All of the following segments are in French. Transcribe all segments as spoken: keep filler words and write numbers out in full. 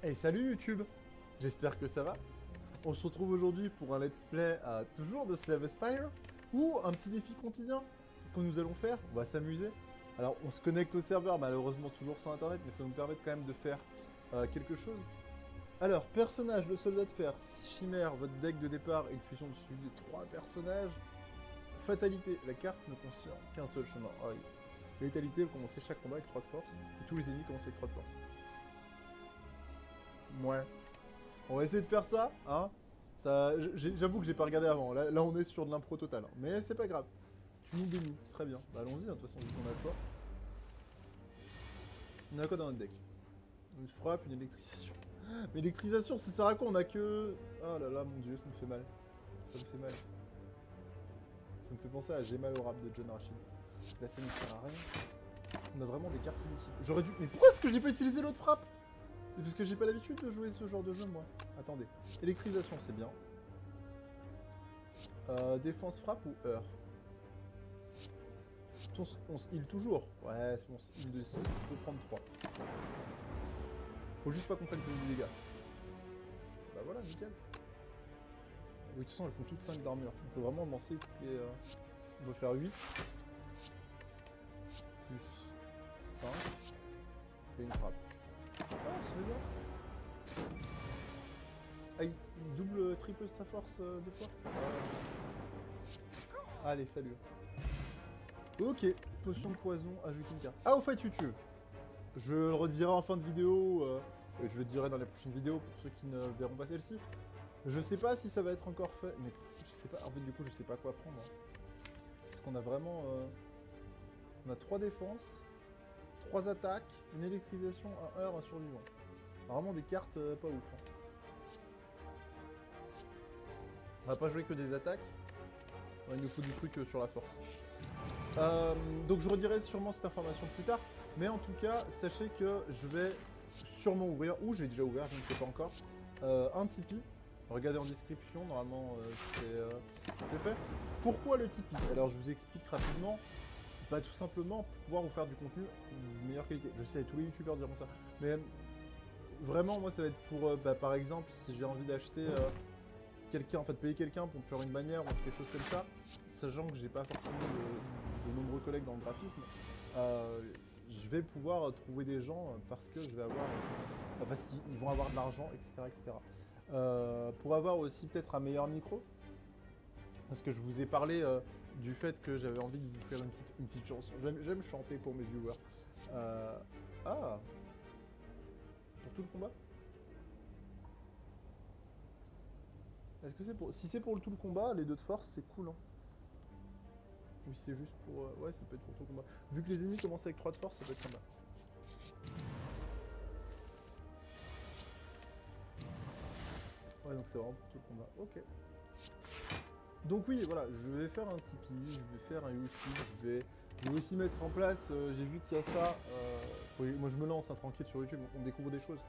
Hey, salut YouTube. J'espère que ça va. On se retrouve aujourd'hui pour un let's play à toujours de Slay the Spire, ou un petit défi quotidien que nous allons faire. On va s'amuser. Alors on se connecte au serveur, malheureusement toujours sans internet, mais ça nous permet quand même de faire euh, quelque chose. Alors, personnage, le soldat de fer, chimère, votre deck de départ est une fusion de celui de trois personnages. Fatalité, la carte ne contient qu'un seul chemin. Aïe. Létalité, vous commencez chaque combat avec trois de force, et tous les ennemis commencent avec trois de force. Ouais. On va essayer de faire ça, hein. Ça, j'avoue que j'ai pas regardé avant. Là, là, on est sur de l'impro total. Hein. Mais c'est pas grave. Tu nous bénis. Très bien. Bah, allons-y, hein, de toute façon, vu qu'on a le choix. On a quoi dans notre deck? Une frappe, une électrisation. Mais électrisation, ça sert à quoi? On a que... Oh là là, mon dieu, ça me fait mal. Ça me fait mal. Ça me fait penser à J'ai mal au rap de John Rachid. Là, ça ne sert à rien. On a vraiment des cartes inutiles. J'aurais dû... Mais pourquoi est-ce que j'ai pas utilisé l'autre frappe? C'est parce que j'ai pas l'habitude de jouer ce genre de jeu, moi. Attendez. Électrisation, c'est bien. Euh, défense frappe ou heure? On, on se heal toujours. Ouais, c'est bon, on se heal de six, on peut prendre trois. Faut juste pas qu'on prenne plus de dégâts. Bah voilà, nickel. Oui, de toute façon, elles font toutes cinq d'armure. On peut vraiment lancer toutes les... Euh... On peut faire huit. Plus cinq. Et une frappe. Ah, c'est bien. Ah, il double, triple sa force euh, deux fois. Ah. Allez, salut. Ok, potion de poison, ajoute une carte. Ah, au fait, YouTube. Je le redirai en fin de vidéo, euh, et je le dirai dans les prochaines vidéos pour ceux qui ne verront pas celle-ci. Je sais pas si ça va être encore fait, mais je sais pas. En fait, du coup, je sais pas quoi prendre. Hein. Parce qu'on a vraiment. Euh, on a trois défenses, trois attaques, une électrisation, un heure, un survivant. Vraiment des cartes euh, pas ouf. Hein. On va pas jouer que des attaques. Il nous faut du truc euh, sur la force. Euh, donc je redirai sûrement cette information plus tard. Mais en tout cas, sachez que je vais sûrement ouvrir, ou j'ai déjà ouvert, je ne sais pas encore, euh, un Tipeee. Regardez en description, normalement euh, c'est euh, fait. Pourquoi le Tipeee? Alors je vous explique rapidement. Bah tout simplement pour pouvoir vous faire du contenu de meilleure qualité. Je sais, tous les youtubeurs diront ça. Mais vraiment, moi ça va être pour, euh, bah, par exemple, si j'ai envie d'acheter... Euh, quelqu'un, en fait, payer quelqu'un pour me faire une bannière ou quelque chose comme ça, sachant que j'ai pas forcément de, de nombreux collègues dans le graphisme, euh, je vais pouvoir trouver des gens parce que je vais avoir, euh, parce qu'ils vont avoir de l'argent, et cetera, et cetera. Euh, pour avoir aussi peut-être un meilleur micro, parce que je vous ai parlé euh, du fait que j'avais envie de vous faire une petite, une petite chanson. J'aime chanter pour mes viewers. Euh, ah, pour tout le combat. Est-ce que c'est pour... Si c'est pour le tout le combat, les deux de force, c'est cool, hein. Oui, c'est juste pour... Euh... Ouais, ça peut être pour tout le combat. Vu que les ennemis commencent avec trois de force, ça peut être sympa. Ouais, donc c'est vraiment pour tout le combat. Ok. Donc oui, voilà, je vais faire un Tipeee, je vais faire un YouTube, je vais, je vais aussi mettre en place... Euh, J'ai vu qu'il y a ça. Euh... Oui, moi, je me lance, hein, tranquille, sur YouTube, on découvre des choses.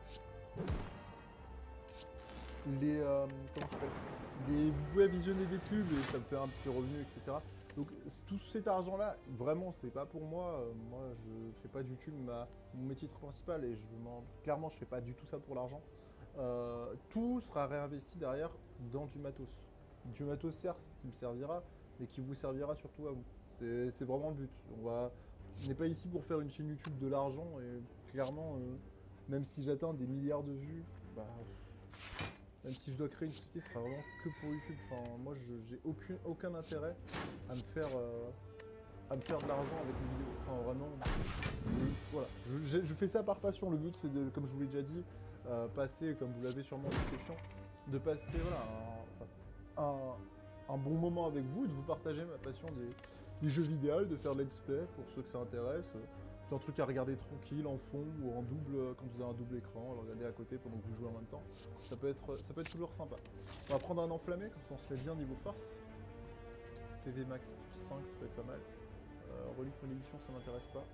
Les, euh, comment ça s'appelle, les, vous pouvez visionner des pubs et ça me fait un petit revenu, et cetera. Donc tout cet argent-là, vraiment, c'est pas pour moi. Euh, moi, je fais pas du YouTube ma, mon métier principal et je clairement, je fais pas du tout ça pour l'argent. Euh, tout sera réinvesti derrière dans du matos. Du matos, certes, qui me servira, mais qui vous servira surtout à vous. C'est vraiment le but. On va, on n'est pas ici pour faire une chaîne YouTube de l'argent et clairement, euh, même si j'atteins des milliards de vues, bah... Même si je dois créer une société, ce sera vraiment que pour YouTube. Enfin, moi, j'ai aucun, aucun intérêt à me faire, euh, à me faire de l'argent avec une vidéo. Enfin, vraiment. Et voilà. Je, je fais ça par passion. Le but, c'est de, comme je vous l'ai déjà dit, euh, passer, comme vous l'avez sûrement en description, de passer voilà, un, un, un bon moment avec vous et de vous partager ma passion des, des jeux vidéo, de faire let's play pour ceux que ça intéresse. C'est un truc à regarder tranquille, en fond, ou en double, quand vous avez un double écran, le regarder à côté pendant que vous jouez en même temps. Ça peut être, ça peut être toujours sympa. On va prendre un enflammé, comme ça on se met bien niveau force. P V max plus cinq, ça peut être pas mal. Euh, relique malédiction, ça m'intéresse pas.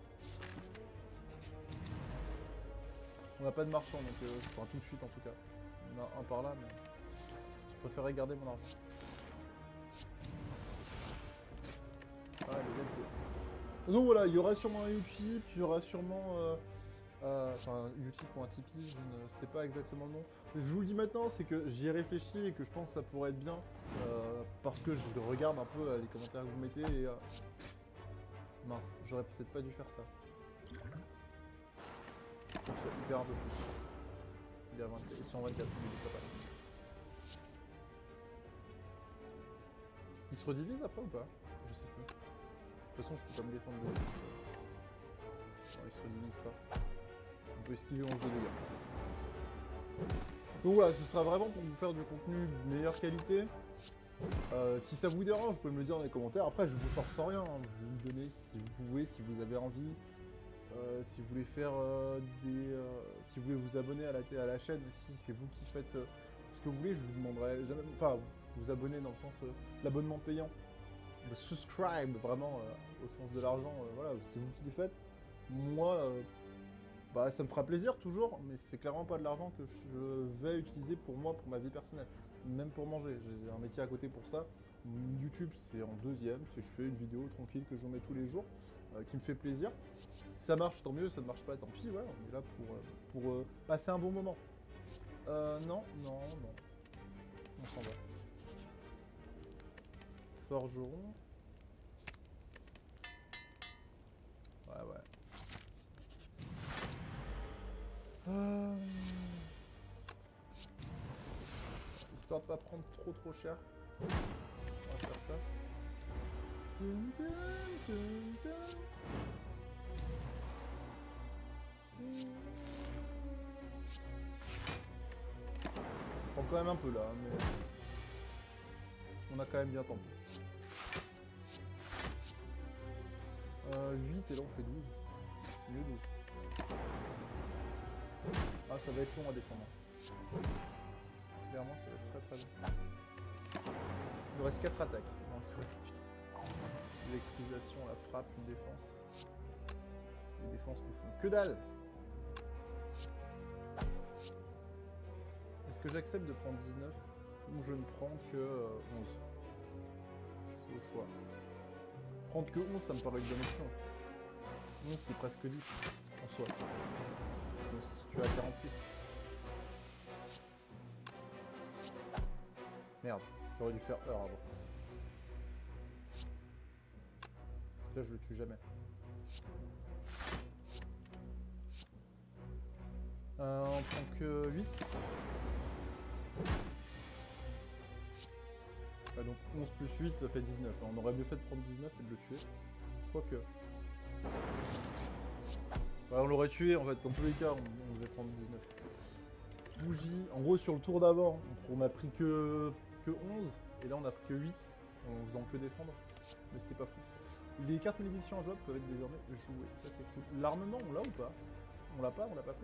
On n'a pas de marchand, donc euh, enfin tout de suite en tout cas. On a un par là, mais je préférerais garder mon argent. Allez, let's go. Donc voilà, il y aura sûrement un YouTube, il y aura sûrement euh, Euh, Enfin, utile.tipeee, je ne sais pas exactement le nom. Mais je vous le dis maintenant, c'est que j'y ai réfléchi et que je pense que ça pourrait être bien. Euh, parce que je regarde un peu euh, les commentaires que vous mettez et... Euh... Mince, j'aurais peut-être pas dû faire ça. Donc ça perd un peu plus. Il est à vingt-quatre, cent vingt-quatre, ça passe. Il se redivise après ou pas? Je sais plus. De toute façon, je peux pas me défendre de... Non, il se redivise pas. On peut esquiver onze de dégâts. Donc voilà, ce sera vraiment pour vous faire du contenu de meilleure qualité. Euh, si ça vous dérange, vous pouvez me le dire dans les commentaires. Après, je vous force en rien. Hein. Vous me donnez si vous pouvez, si vous avez envie. Euh, si vous voulez faire euh, des... Euh, si vous voulez vous abonner à la, à la chaîne aussi, c'est vous qui faites euh, ce que vous voulez. Je vous demanderai jamais... Enfin, vous abonner dans le sens euh, l'abonnement payant. Le subscribe, vraiment, euh, au sens de l'argent. Euh, voilà, c'est vous qui le faites. Moi... Euh, Bah ça me fera plaisir toujours, mais c'est clairement pas de l'argent que je vais utiliser pour moi, pour ma vie personnelle. Même pour manger, j'ai un métier à côté pour ça. YouTube c'est en deuxième, si je fais une vidéo tranquille que je mets tous les jours, euh, qui me fait plaisir. Si ça marche tant mieux, ça ne marche pas tant pis, voilà, on est là pour, euh, pour euh, passer un bon moment. Euh, non, non, non. On s'en va. Forgeron. Ouais, ouais. Euh... Histoire de pas prendre trop trop cher. On va faire ça. Dun, dun, dun, dun. On prend quand même un peu là, mais on a quand même bien tenté. Euh, huit et là on fait douze. C'est mieux douze. Ah, ça va être long à descendre. Clairement, ça va être très très long. Il nous reste quatre attaques. Non, il nous reste putain. L'électrisation, la frappe, une défense. Les défenses nous font que dalle. Est-ce que j'accepte de prendre dix-neuf ou je ne prends que euh, onze? C'est au choix. Prendre que onze, ça me paraît une bonne option. onze, c'est presque dix en soi. Donc si tu es à quarante-six. Merde, j'aurais dû faire heure avant. Parce que là je le tue jamais. Euh, on prend que huit. Ah, donc onze plus huit ça fait dix-neuf. On aurait mieux fait de prendre dix-neuf et de le tuer. Quoique. Ouais, on l'aurait tué en fait, dans tous les cas on, on devait prendre dix-neuf. Bougie, en gros sur le tour d'avant, on a pris que, que onze, et là on a pris que huit, en faisant que défendre, mais c'était pas fou. Les cartes malédiction en jouable peuvent être désormais jouées, ça c'est cool. L'armement on l'a ou pas? On l'a pas, on l'a pas pris?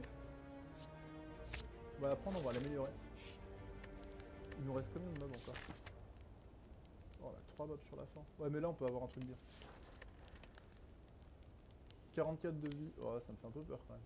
On va la prendre, on va l'améliorer. Il nous reste combien de mobs encore? Oh là, trois mobs sur la fin. Ouais mais là on peut avoir un truc bien. quarante-quatre de vie, oh ça me fait un peu peur quand même.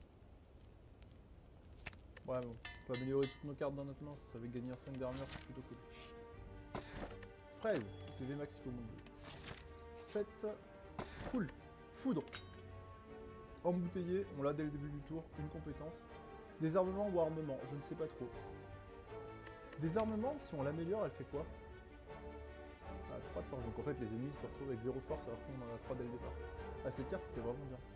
Ouais bon, on peut améliorer toutes nos cartes dans notre main, ça va gagner un cinq d'armure, c'est plutôt cool. Fraise, P V max au monde. sept, cool. Foudre. Embouteillé, on l'a dès le début du tour, une compétence. Désarmement ou armement, je ne sais pas trop. Désarmement, si on l'améliore, elle fait quoi? Ah, trois de force, donc en fait les ennemis se retrouvent avec zéro force alors qu'on en a trois dès le départ. Ah, cette carte était vraiment bien.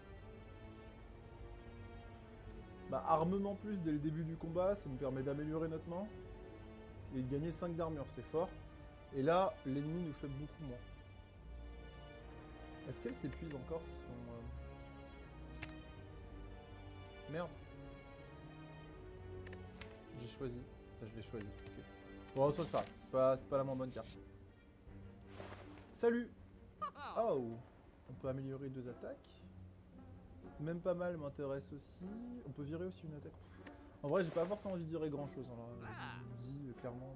Bah, armement plus dès le début du combat, ça nous permet d'améliorer notre main et de gagner cinq d'armure, c'est fort. Et là, l'ennemi nous fait beaucoup moins. Est-ce qu'elle s'épuise encore si on... Euh... Merde. J'ai choisi. Ça, je l'ai choisi. Okay. Bon, ça c'est pas, c'est pas, c'est pas la moins bonne carte. Salut. Oh. On peut améliorer deux attaques. Même pas mal m'intéresse aussi. On peut virer aussi une attaque. En vrai, j'ai pas forcément envie de virer grand chose. Alors, je vous dis euh, clairement.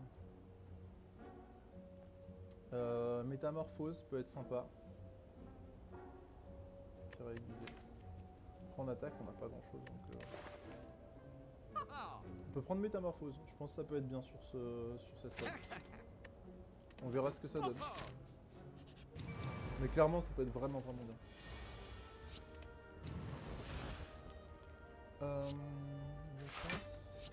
Euh, métamorphose peut être sympa. Pierre aiguisée. Après en attaque, on n'a pas grand chose. Donc, euh... on peut prendre métamorphose. Je pense que ça peut être bien sur, ce, sur cette table. On verra ce que ça donne. Mais clairement, ça peut être vraiment vraiment bien. Euh, défense.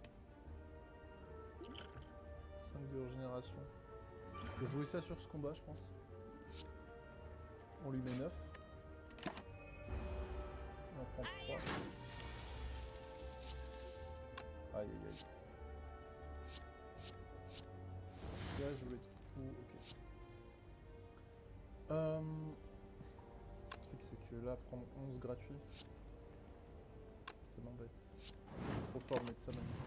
cinq de régénération. Je vais jouer ça sur ce combat, je pense. On lui met neuf. On en prend trois. Aïe aïe aïe. Là, je vais être coup. Ok. Euh... Le truc, c'est que là, prendre onze gratuit, ça m'embête. C'est trop fort de mettre ça maintenant.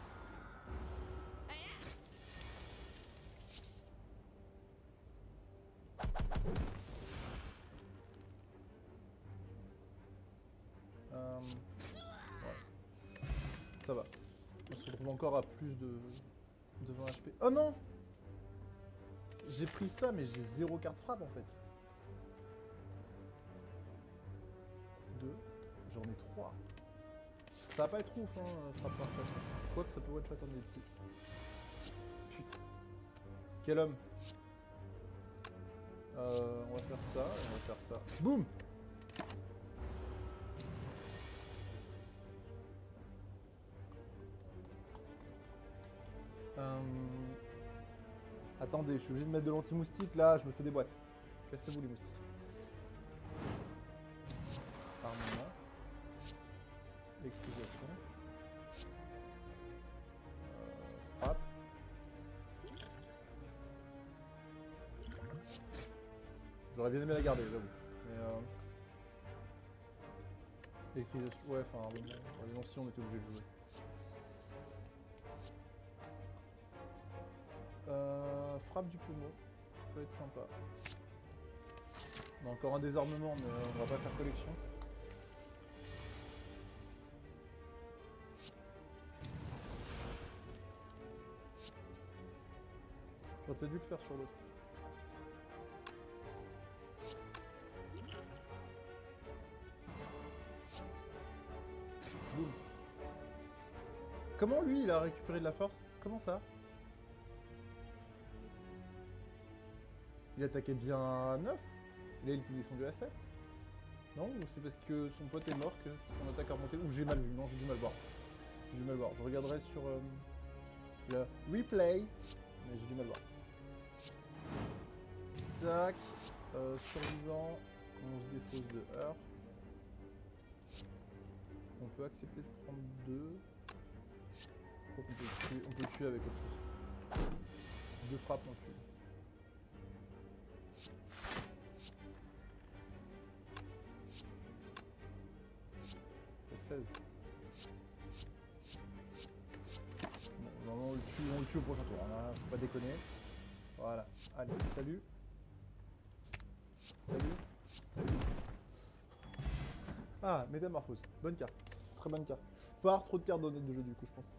Euh... Ouais. Ça va. On se retrouve encore à plus de, de vingt H P. Oh non! J'ai pris ça, mais j'ai zéro carte frappe en fait. deux. J'en ai trois. Ça va pas être ouf, hein, frappe par frappe. Quoique ça peut one shot un des petits. Putain. Quel homme. Euh, on va faire ça, et on va faire ça. Boum! Euh... Attendez, je suis obligé de mettre de l'anti-moustique là, je me fais des boîtes. Cassez-vous les moustiques. Armement. L'explosion. Euh, frappe. J'aurais bien aimé la garder, j'avoue. Mais euh... L'explosion. Ouais, enfin, armement. Si on était obligé de jouer. Euh, frappe du pommeau, ça peut être sympa. On a encore un désarmement, mais on va pas faire collection. J'aurais peut-être dû le faire sur l'autre. Boum. Comment lui il a récupéré de la force? Comment ça? Il attaquait bien à neuf? Et là il était descendu à sept? Non? Ou c'est parce que son pote est mort que son attaque a remonté? Ou j'ai mal vu? Non, j'ai du mal voir. J'ai du mal voir. Je regarderai sur euh, le replay, mais j'ai du mal voir. Tac. Euh, survivant. On se défausse de heure. On peut accepter de prendre deux. Je crois qu'on peut le tuer. On peut le tuer avec autre chose. Deux frappes on tue. seize. Bon, non, on le tue, on le tue au prochain tour, hein, faut pas déconner. Voilà, allez, salut. Salut. Salut. Ah, métamorphose, bonne carte. Très bonne carte. Faut pas avoir trop de cartes dans notre jeu du coup, je pense.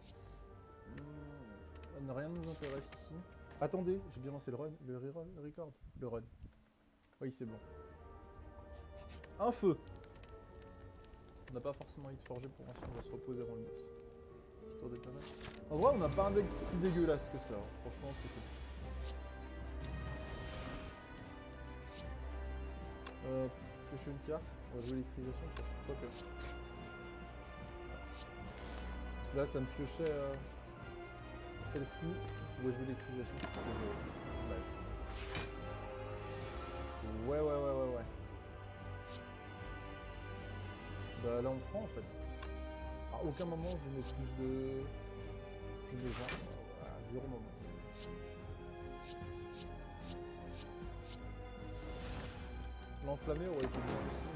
Hum, rien ne nous intéresse ici. Attendez, j'ai bien lancé le run, le reroll, le record. Le run. Oui, c'est bon. Un feu. On n'a pas forcément envie de forger pour l'instant, on va se reposer avant le boss. Histoire d'être pas mal. En vrai, on n'a pas un deck si dégueulasse que ça. Hein. Franchement, c'est cool. Euh, piocher une carte. On va jouer l'électrisation, pourquoi que. Parce que là, ça me piochait euh, celle-ci. On va jouer l'électrisation. Ouais, ouais, ouais, ouais, ouais. Bah là on prend en fait. À aucun moment je mets plus de... Je mets vingt. À zéro moment. L'enflammé aurait été bien aussi.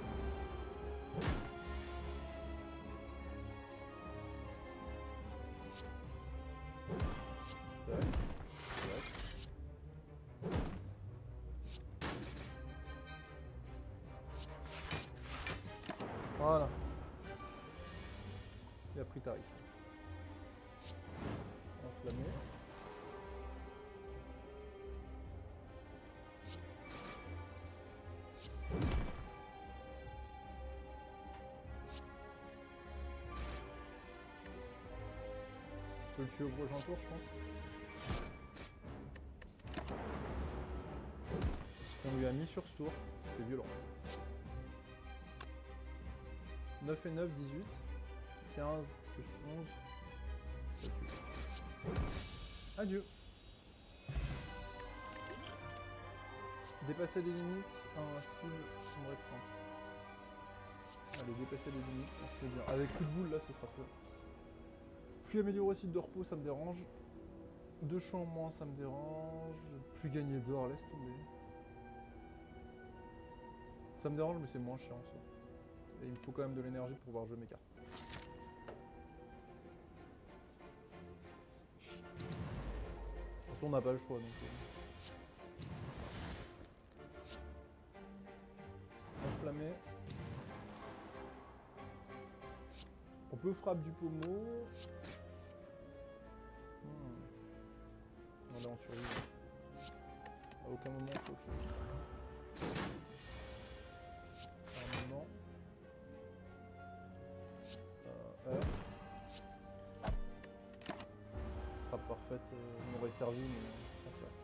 Tac. Tac. Voilà. Il a pris tarif. Enflammé. Je peux le tuer au prochain tour, je pense. Ce qu'on lui a mis sur ce tour, c'était violent. neuf et neuf, dix-huit. quinze, plus onze. Ça tue. Adieu. Dépasser les limites, invincible, sombre trente. Allez, dépasser les limites, on se met bien. Avec coup de boule, là, ce sera cool. Plus améliorer cycle de repos, ça me dérange. Deux champs en moins, ça me dérange. Plus gagner d'or, laisse tomber. Ça me dérange, mais c'est moins chiant, ça. Et il me faut quand même de l'énergie pour pouvoir jouer mes cartes. De toute façon, on n'a pas le choix, donc... Euh... Enflammé. On peut frapper du pommeau. Hmm. On est en survie. À aucun moment, il faut autre chose. Armement. Euh, R. Frappe parfaite euh, m'aurait servi, mais sans ça.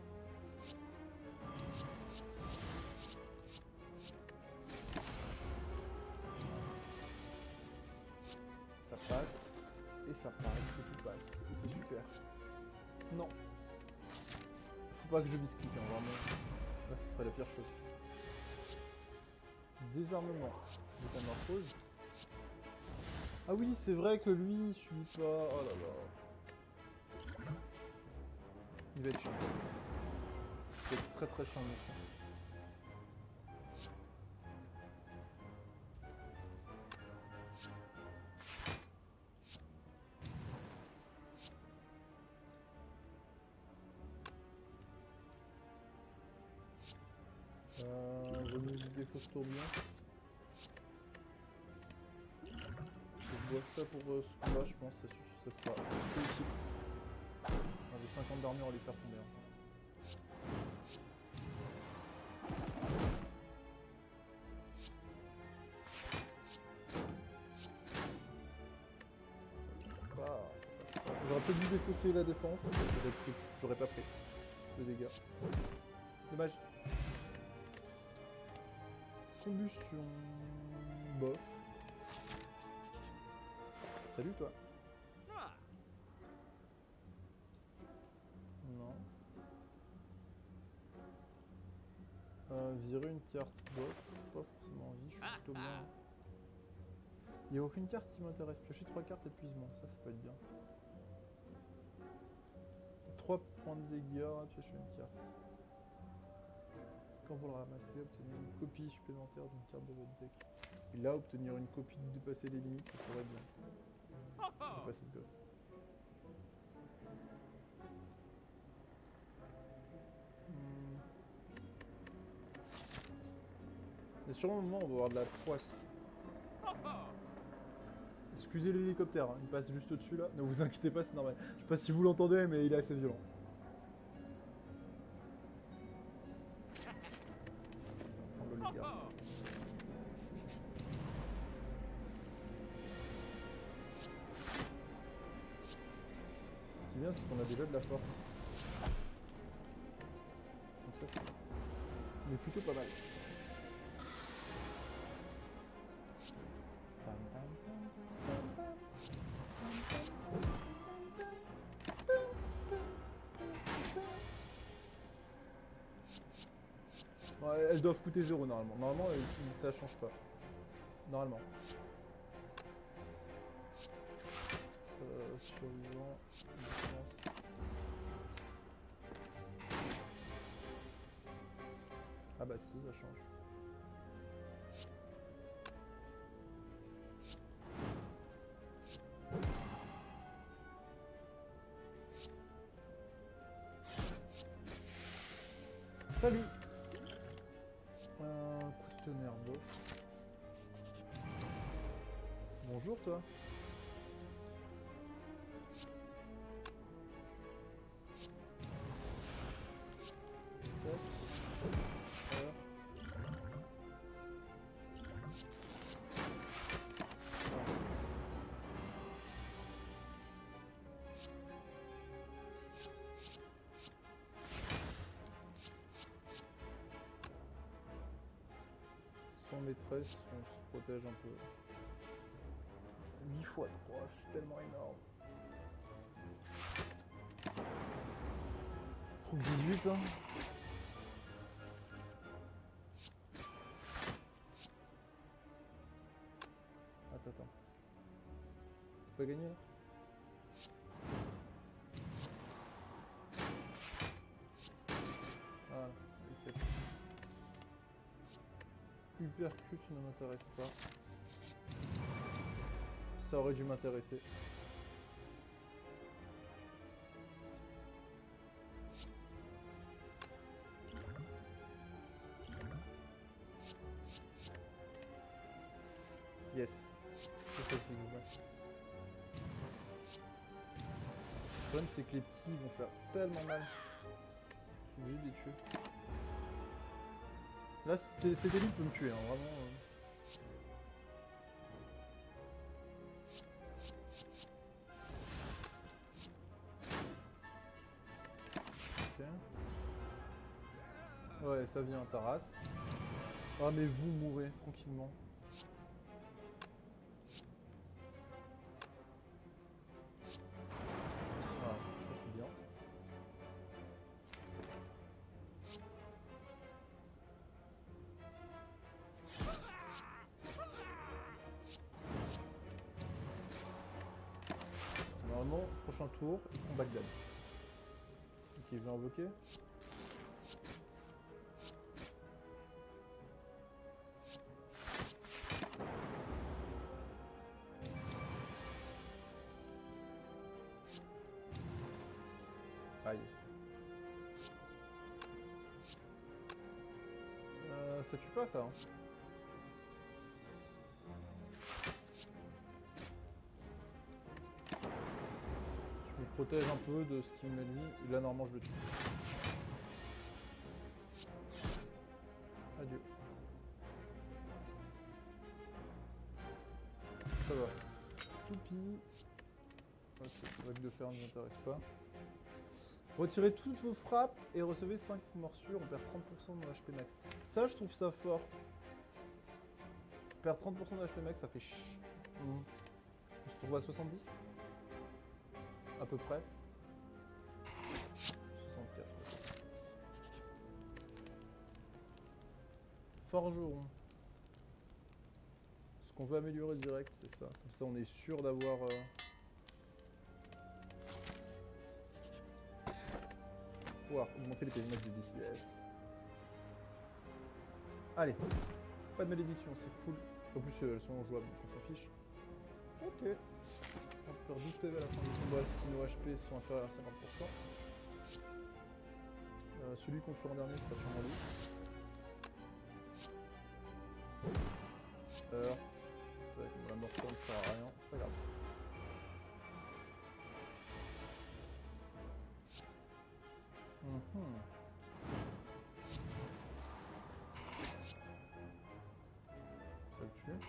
Ça passe, et ça passe, et tout passe, et c'est super. Non. Faut pas que je biscuite, hein, vraiment. Là, ce serait la pire chose. Désarmement. Métamorphose. Ah oui, c'est vrai que lui, il subit pas. Oh là là. Il va être chiant. Il va être très très chiant, monsieur. Euh, remise des fausses tourbillons. Je bois ça pour euh, ce combat, je pense que ça, ça sera utile. On avait cinquante d'armure à lui faire tomber. Hein. Ça passe pas, ça passe pas. J'aurais peut-être dû défausser la défense, j'aurais pas pris de dégâts. Dommage. Combustion... Bof. Salut toi. Non. Euh, virer une carte bof, je suis pas forcément envie, je suis plutôt bien. Il n'y a aucune carte qui m'intéresse. Piocher trois cartes épuisement, ça ça peut être bien. trois points de dégâts, piocher une carte. Quand vous le ramassez, obtenez une copie supplémentaire d'une carte de votre deck. Et là, obtenir une copie de dépasser les limites, ça pourrait être bien. J'ai passé de goff. Hmm. Et sur un moment, on va avoir de la poisse. Excusez l'hélicoptère, hein, il passe juste au-dessus là. Ne vous inquiétez pas, c'est normal. Je sais pas si vous l'entendez, mais il est assez violent. Ce qui est bien, c'est qu'on a déjà de la force. Donc ça, c'est mais plutôt pas mal. Ouais, elles doivent coûter zéro normalement. Normalement, ça change pas. Normalement. Euh, survivant, défense. Ah bah si, ça change. Salut. Euh, coup de tonnerre, bof. Bonjour toi. Maîtresse, on se protège un peu. dix fois trois, c'est tellement énorme. Truc dix-huit, hein. Attends, attends. Tu peux gagner là? Voilà, et c'est Hypercute ne m'intéresse pas. Ça aurait dû m'intéresser. Yes. C'est ça aussi que je veux. Le problème c'est que les petits vont faire tellement mal. Je suis obligé de les tuer. Là cet élite peut me tuer, hein, vraiment. Euh... Ouais, ça vient, Taras. Ah, mais vous mourrez tranquillement. Voilà, ça c'est bien. Normalement, prochain tour, ils font Bagdad. Ok, je vais invoquer. Aïe. Euh, ça tue pas ça, hein. Je me protège un peu de ce qui me nuit. Là, normalement, je le tue. Adieu. Ça va. Toupie. Ok, vague de fer ne m'intéresse pas. Retirez toutes vos frappes et recevez cinq morsures, on perd trente pour cent de mon H P max. Ça, je trouve ça fort. Perdre trente pour cent de H P max, ça fait ch... Mmh. On se trouve à soixante-dix à peu près. soixante-quatre. Forgeron. Ce qu'on veut améliorer direct, c'est ça. Comme ça, on est sûr d'avoir... Euh... pouvoir augmenter les périmètres de dix. Yes. Allez. Pas de malédiction, c'est cool. En plus, elles sont jouables, donc on s'en fiche. Ok. On perd douze P V à la fin du combat si nos H P sont inférieurs à cinquante pour cent. Euh, celui qu'on tue en dernier sera sûrement lui. Alors, ouais, la morsure ne sert à rien, c'est pas grave. Mmh. Ça le tue.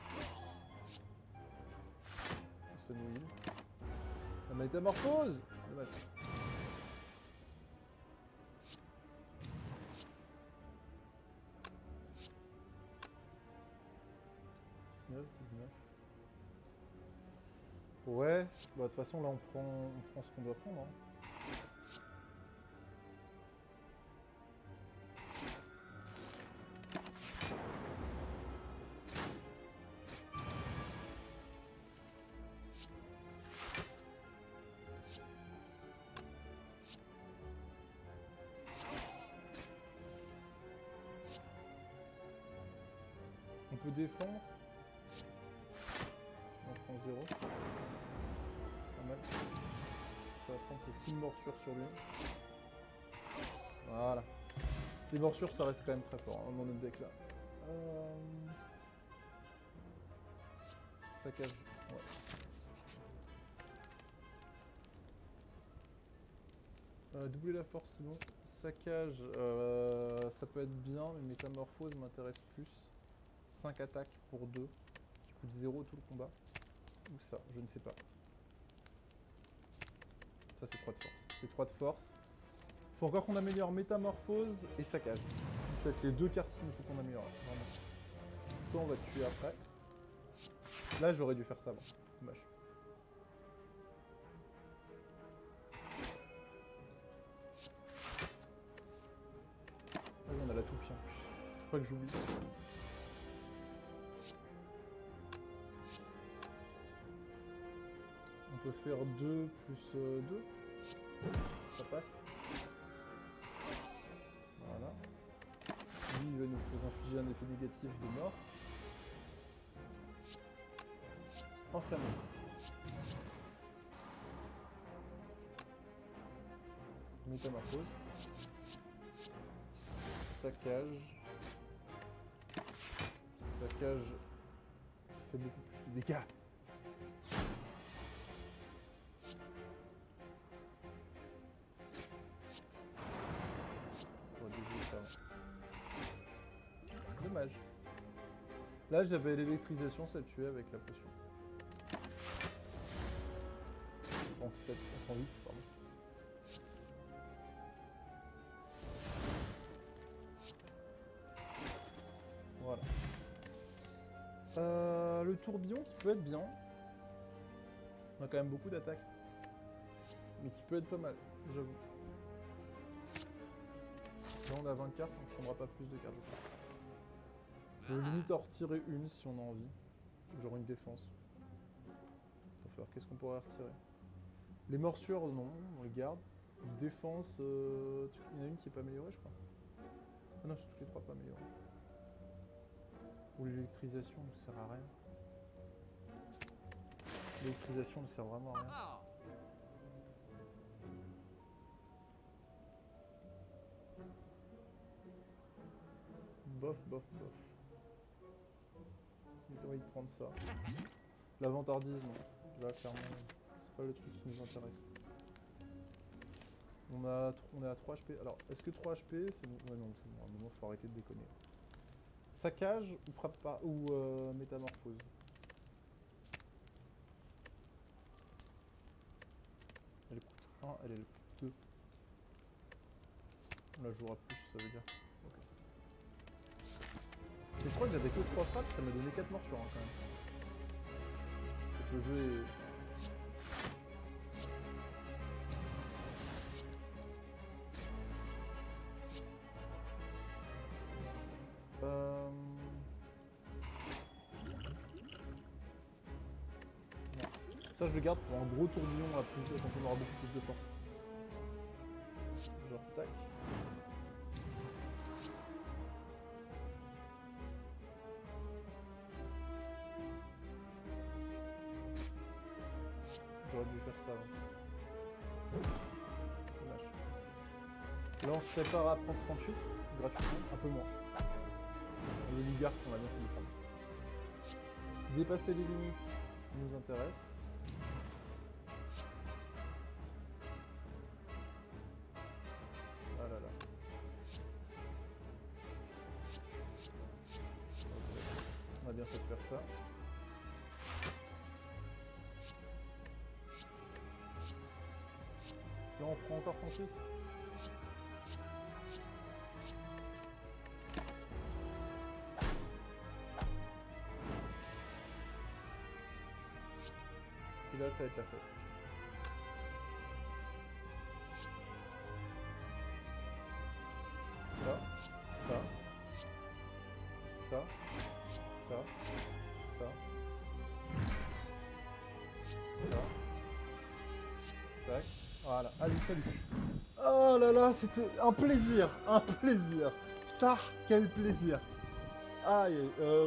Ça nous heal. La métamorphose! Dommage. dix-neuf, dix-neuf. Ouais, bah de toute façon là on prend, on prend ce qu'on doit prendre. Hein. On peut défendre. On prend zéro. C'est pas mal. Ça va prendre que full morsure sur lui. Voilà. Les morsures ça reste quand même très fort hein, dans notre deck là. Euh... Saccage. Ouais. Euh, doubler la force sinon. Saccage, euh, ça peut être bien, mais métamorphose m'intéresse plus. cinq attaques pour deux, qui coûte zéro tout le combat. Ou ça, je ne sais pas. Ça c'est trois de force. C'est trois de force. Faut encore qu'on améliore métamorphose et saccage. C'est avec les deux cartes qu'il faut qu'on améliore. Vraiment. Toi on va te tuer après. Là j'aurais dû faire ça avant. Dommage. pas que j'oublie. On peut faire deux plus deux. Ça passe. Voilà. Lui, il va nous faire infliger un effet négatif de mort. Enflammé. Métamorphose. Saccage. Saccage fait beaucoup plus de dégâts. On va déjouer ça. Dommage. Là, j'avais l'électrisation, ça tuait avec la potion. On prend sept, on prend huit, pardon. Voilà. Euh, le tourbillon qui peut être bien. On a quand même beaucoup d'attaques. Mais qui peut être pas mal, j'avoue. Là on a vingt cartes, on ne prendra pas plus de cartes. On peut limite en retirer une si on a envie. Genre une défense. Attends, qu'est-ce qu'on pourrait retirer? Les morsures, non, on les garde. Défense, euh, il y en a une qui est pas améliorée, je crois. Ah non, c'est toutes les trois pas améliorées. Ou l'électrisation ne sert à rien. L'électrisation ne sert vraiment à rien. Bof, bof, bof. J'ai envie de prendre ça. L'avantardisme, là clairement, c'est pas le truc qui nous intéresse. On, a, on est à trois H P. Alors, est-ce que trois H P, c'est bon? Ouais, non, c'est bon. À un moment, faut arrêter de déconner. Saccage ou frappe pas ou euh, métamorphose. Elle coûte un, elle, elle coûte deux. On la jouera plus, ça veut dire. Okay. Et je crois que j'avais que trois frappes, ça m'a donné quatre morsures hein, quand même. Donc le jeu est... Euh... Non. Ça je le garde pour un gros tourbillon à plus de... quand on aura beaucoup plus de force. Genre tac. J'aurais dû faire ça avant. Dommage. Là on se prépare à prendre trente-huit, gratuitement, un peu moins. L'oligarque, on va bien se le prendre. Dépasser les limites nous intéresse. Ah là là. On va bien fait de faire ça. Là on prend encore trente-six. Et là, ça va être la fête. Ça, ça, ça, ça, ça, ça. Tac. Voilà. Allez, salut. Oh là là, c'était un plaisir, un plaisir. Ça, quel plaisir. Aïe, euh...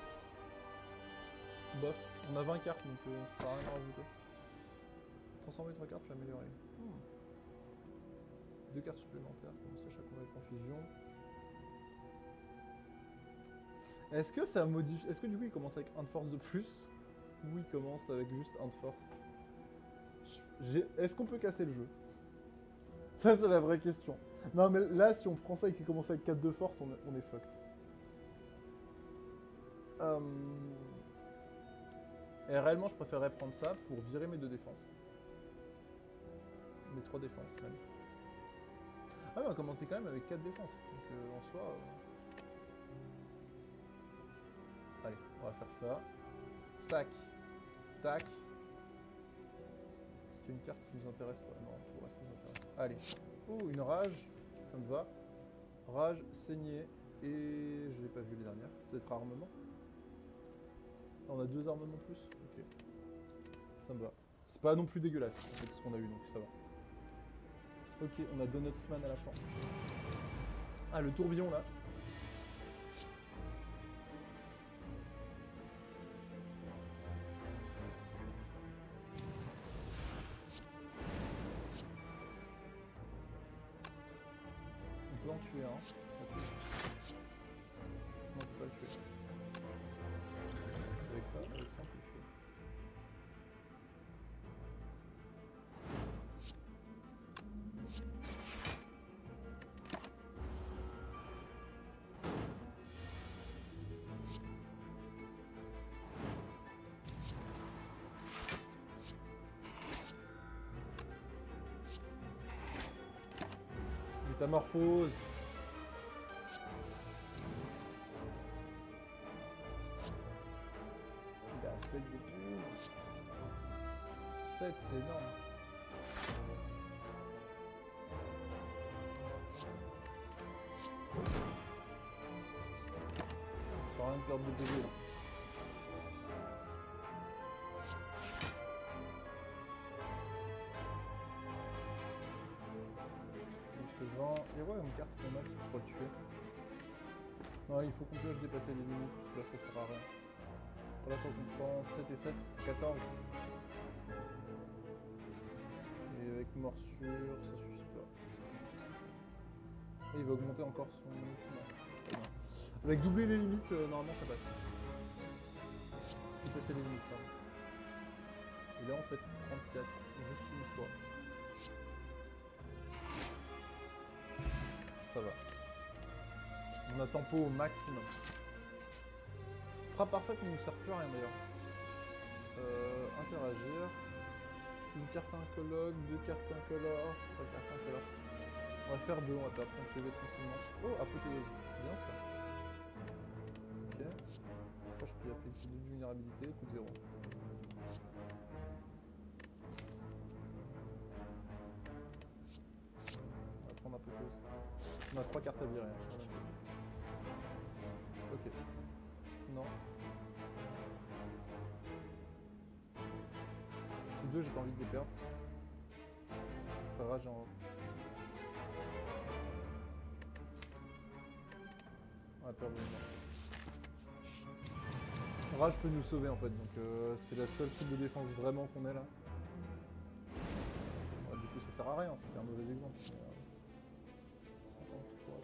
bof. On a vingt cartes, donc euh, ça sert à rien à rajouter. Transformer trois cartes, puis améliorer. Hmm. Deux cartes supplémentaires, comme ça chaque fois avec confusion. Est-ce que ça modifie... Est-ce que du coup il commence avec un de force de plus? Ou il commence avec juste un de force? Est-ce qu'on peut casser le jeu? Ça c'est la vraie question. Non mais là si on prend ça et qu'il commence avec quatre de force, on est, on est fucked. Euh... Et réellement, je préférerais prendre ça pour virer mes deux défenses. Mes trois défenses, même. Ah, mais on a commencé quand même avec quatre défenses. Donc, euh, en soi... Euh... Allez, on va faire ça. Tac. Tac. Est-ce qu'il y a une carte qui nous intéresse pas? Non, tout le reste nous intéresse. Allez. Oh, une rage. Ça me va. Rage, saignée et je l'ai pas vu les dernières. Ça doit être armement. Ah, on a deux armements plus. Ok. Ça me va. C'est pas non plus dégueulasse en fait ce qu'on a eu donc ça va. Ok, on a Donutsman à la fin. Ah, le tourbillon là. On peut en tuer un. On peut tuer. Non, on peut pas le tuer. Avec ça, avec ça on peut le tuer. Métamorphose. Il a sept d'épines. sept, c'est énorme. Sans rien de perdre de P V là. vingt. Et ouais, une carte qu'on a qui pourra le tuer. Non, il faut qu'on pioche dépasser les limites parce que là ça sert à rien. Voilà quoi qu'on prend sept et sept pour quatorze. Et avec morsure, ça suffit pas. Et il va augmenter encore son. Non. Avec doubler les limites, euh, normalement ça passe. Dépasser les limites, pardon. Et là on fait trente-quatre, juste une fois. Ça va. On a tempo au maximum. Frappe parfaite ne nous sert plus à rien d'ailleurs. Euh, interagir. Une carte incolore, deux cartes incolores, trois cartes incolores. On va faire deux, on va perdre cinq P V tranquillement. Oh, apothéose, c'est bien ça. Ok. Après je peux y appliquer deux de vulnérabilité, coûte zéro. On va prendre apothéose. On a trois cartes à virer. Ok. Non. Ces deux, j'ai pas envie de les perdre. Pas grave, j'ai envie. On va perdre le mort. Rage peut nous sauver en fait, donc euh, c'est la seule type de défense vraiment qu'on ait là. Ouais, du coup, ça sert à rien, c'était un mauvais exemple. Mais, euh, cinquante-trois.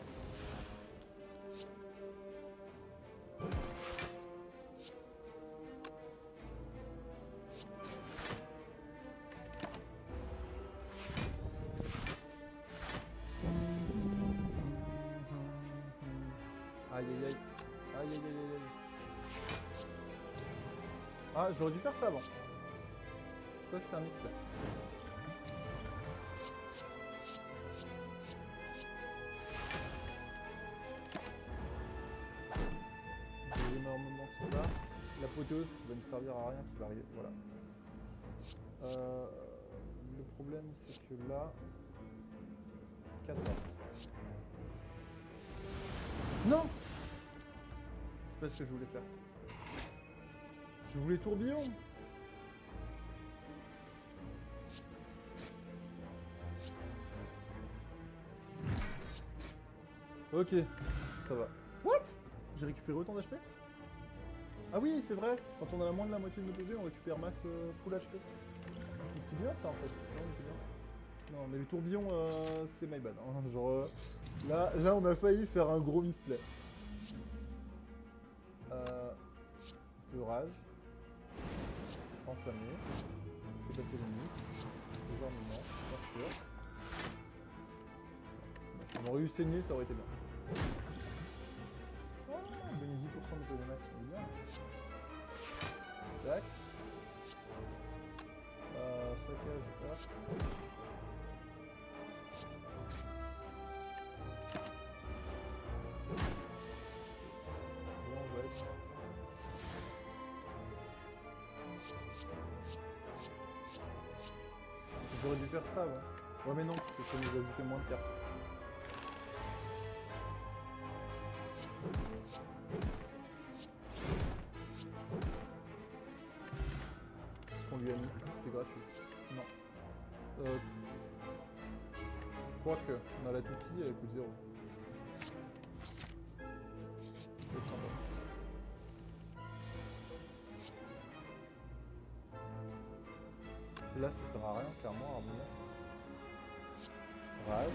Aïe aïe aïe. Aïe aïe aïe aïe aïe. Ah, j'aurais dû faire ça avant. Ça c'était un misplay. J'ai énormément qui là. L'apothéose qui va me servir à rien, qui va arriver. Voilà. Euh, le problème c'est que là. quatorze. Non! C'est pas ce que je voulais faire. Je voulais tourbillon. Ok, ça va. What? J'ai récupéré autant d'H P? Ah oui, c'est vrai. Quand on a moins de la moitié de nos P V, on récupère masse euh, full H P. Donc c'est bien ça en fait. Non, c'est bien. Non mais le tourbillon, euh, c'est my bad. Hein. Genre, euh, là, là, on a failli faire un gros misplay. Euh, un peu rage. Enflammé. Dépasser les limites. Désarmement. Morsure. On aurait eu saigné, ça aurait été bien. Oh, on gagne dix pour cent de P V max, on est bien. Tac. Euh, saccage, hop. J'aurais dû faire ça, ouais. Ouais, mais non, parce que ça nous ajoutait moins de cartes. gagné. C'était gratuit. Non. Euh... Quoique, on a la toupie, elle coûte zéro. C'est sympa. Là, ça sert à rien, clairement, à un moment. Rage.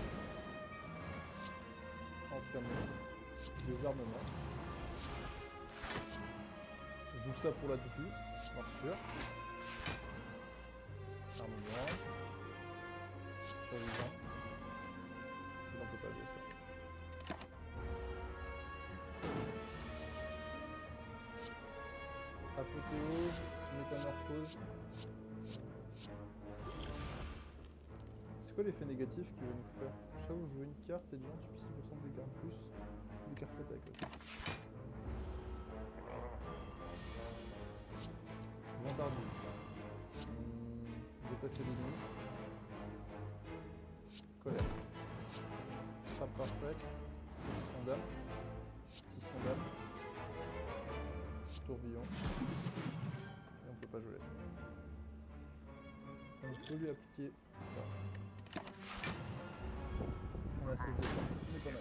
Enfermé. Désarmement. Je joue ça pour la toupie, morsure. Armement. Survivant. Et on peut pas jouer ça. Apothéose, métamorphose. C'est quoi l'effet négatif qu'il va nous faire? Chaque fois que vous jouez une carte et du genre subit six pour cent de dégâts en plus des cartes attaque. Vantardise. Hum, dépasser les limites. Colère. Frappe parfaite. six d'âme. six d'âme. Tourbillon. Et on peut pas jouer ça. On peut lui appliquer ça. On a seize de force, mais pas mal.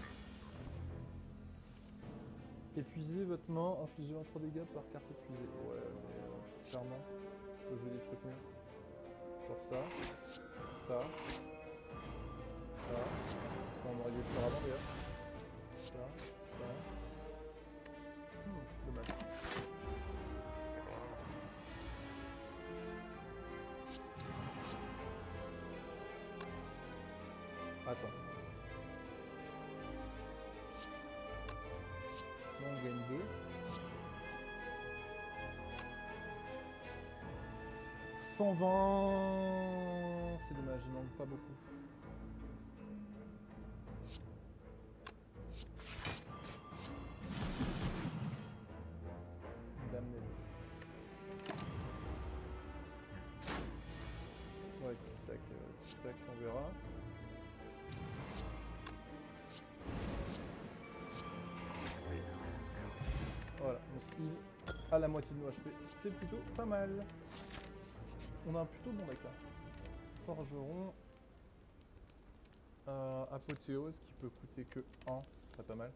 Épuisez votre main, infligez vingt-trois dégâts par carte épuisée. Ouais, mais euh, clairement, on peut jouer des trucs mieux. Genre ça, ça, ça. Ça, on aurait dû le faire avant d'ailleurs. Ça, ça. Hmm, dommage. Attends. Là, on gagne deux. cent vingt. C'est dommage, il manque pas beaucoup. Damné. Ouais, tic-tac, euh, tic-tac, on verra. Voilà, on se heal à la moitié de nos H P, c'est plutôt pas mal. On a un plutôt bon deck là. Forgeron. Euh, apothéose qui peut coûter que un, ce serait pas mal.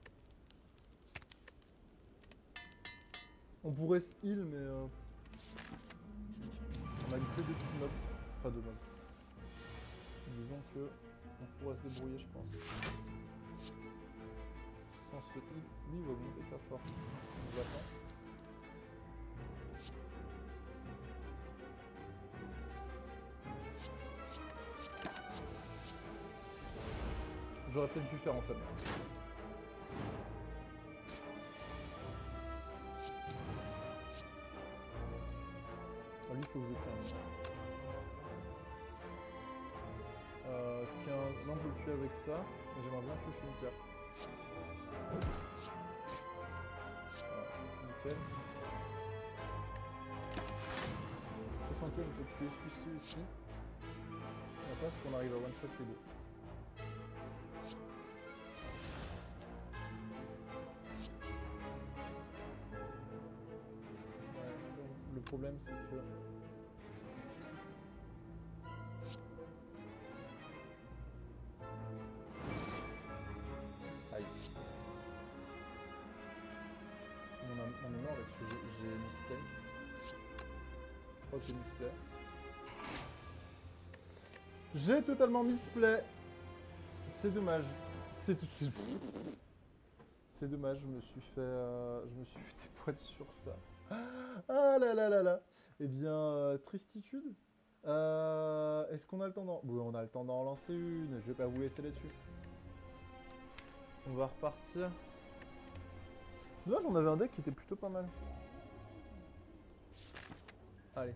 On pourrait se heal, mais euh, on a que deux petits mobs. Enfin, deux mobs. Disons que on pourrait se débrouiller, je pense. Sans ce heal, lui il va augmenter sa force. On nous attend. J'aurais peut-être dû faire en flamme. Ah, lui il faut que je tue un. Euh, quinze. Là on peut le tuer avec ça. J'aimerais bien toucher une carte. Voilà, nickel. Prochain tour on peut tuer celui-ci aussi. Et après faut qu'on arrive à one shot les deux. Ouais, le problème c'est que... Aïe. On, a, on est mort là-dessus, j'ai misplay. Je crois que c'est misplay. J'ai totalement misplay. C'est dommage. C'est tout. C'est dommage, je me suis fait, euh, je me suis fait des poids sur ça. Ah là là là là. Eh bien, euh, tristitude. Euh, Est-ce qu'on a le temps d'en... Oui, on a le temps d'en lancer une. Je vais pas vous laisser là-dessus. On va repartir. C'est dommage, on avait un deck qui était plutôt pas mal. Allez.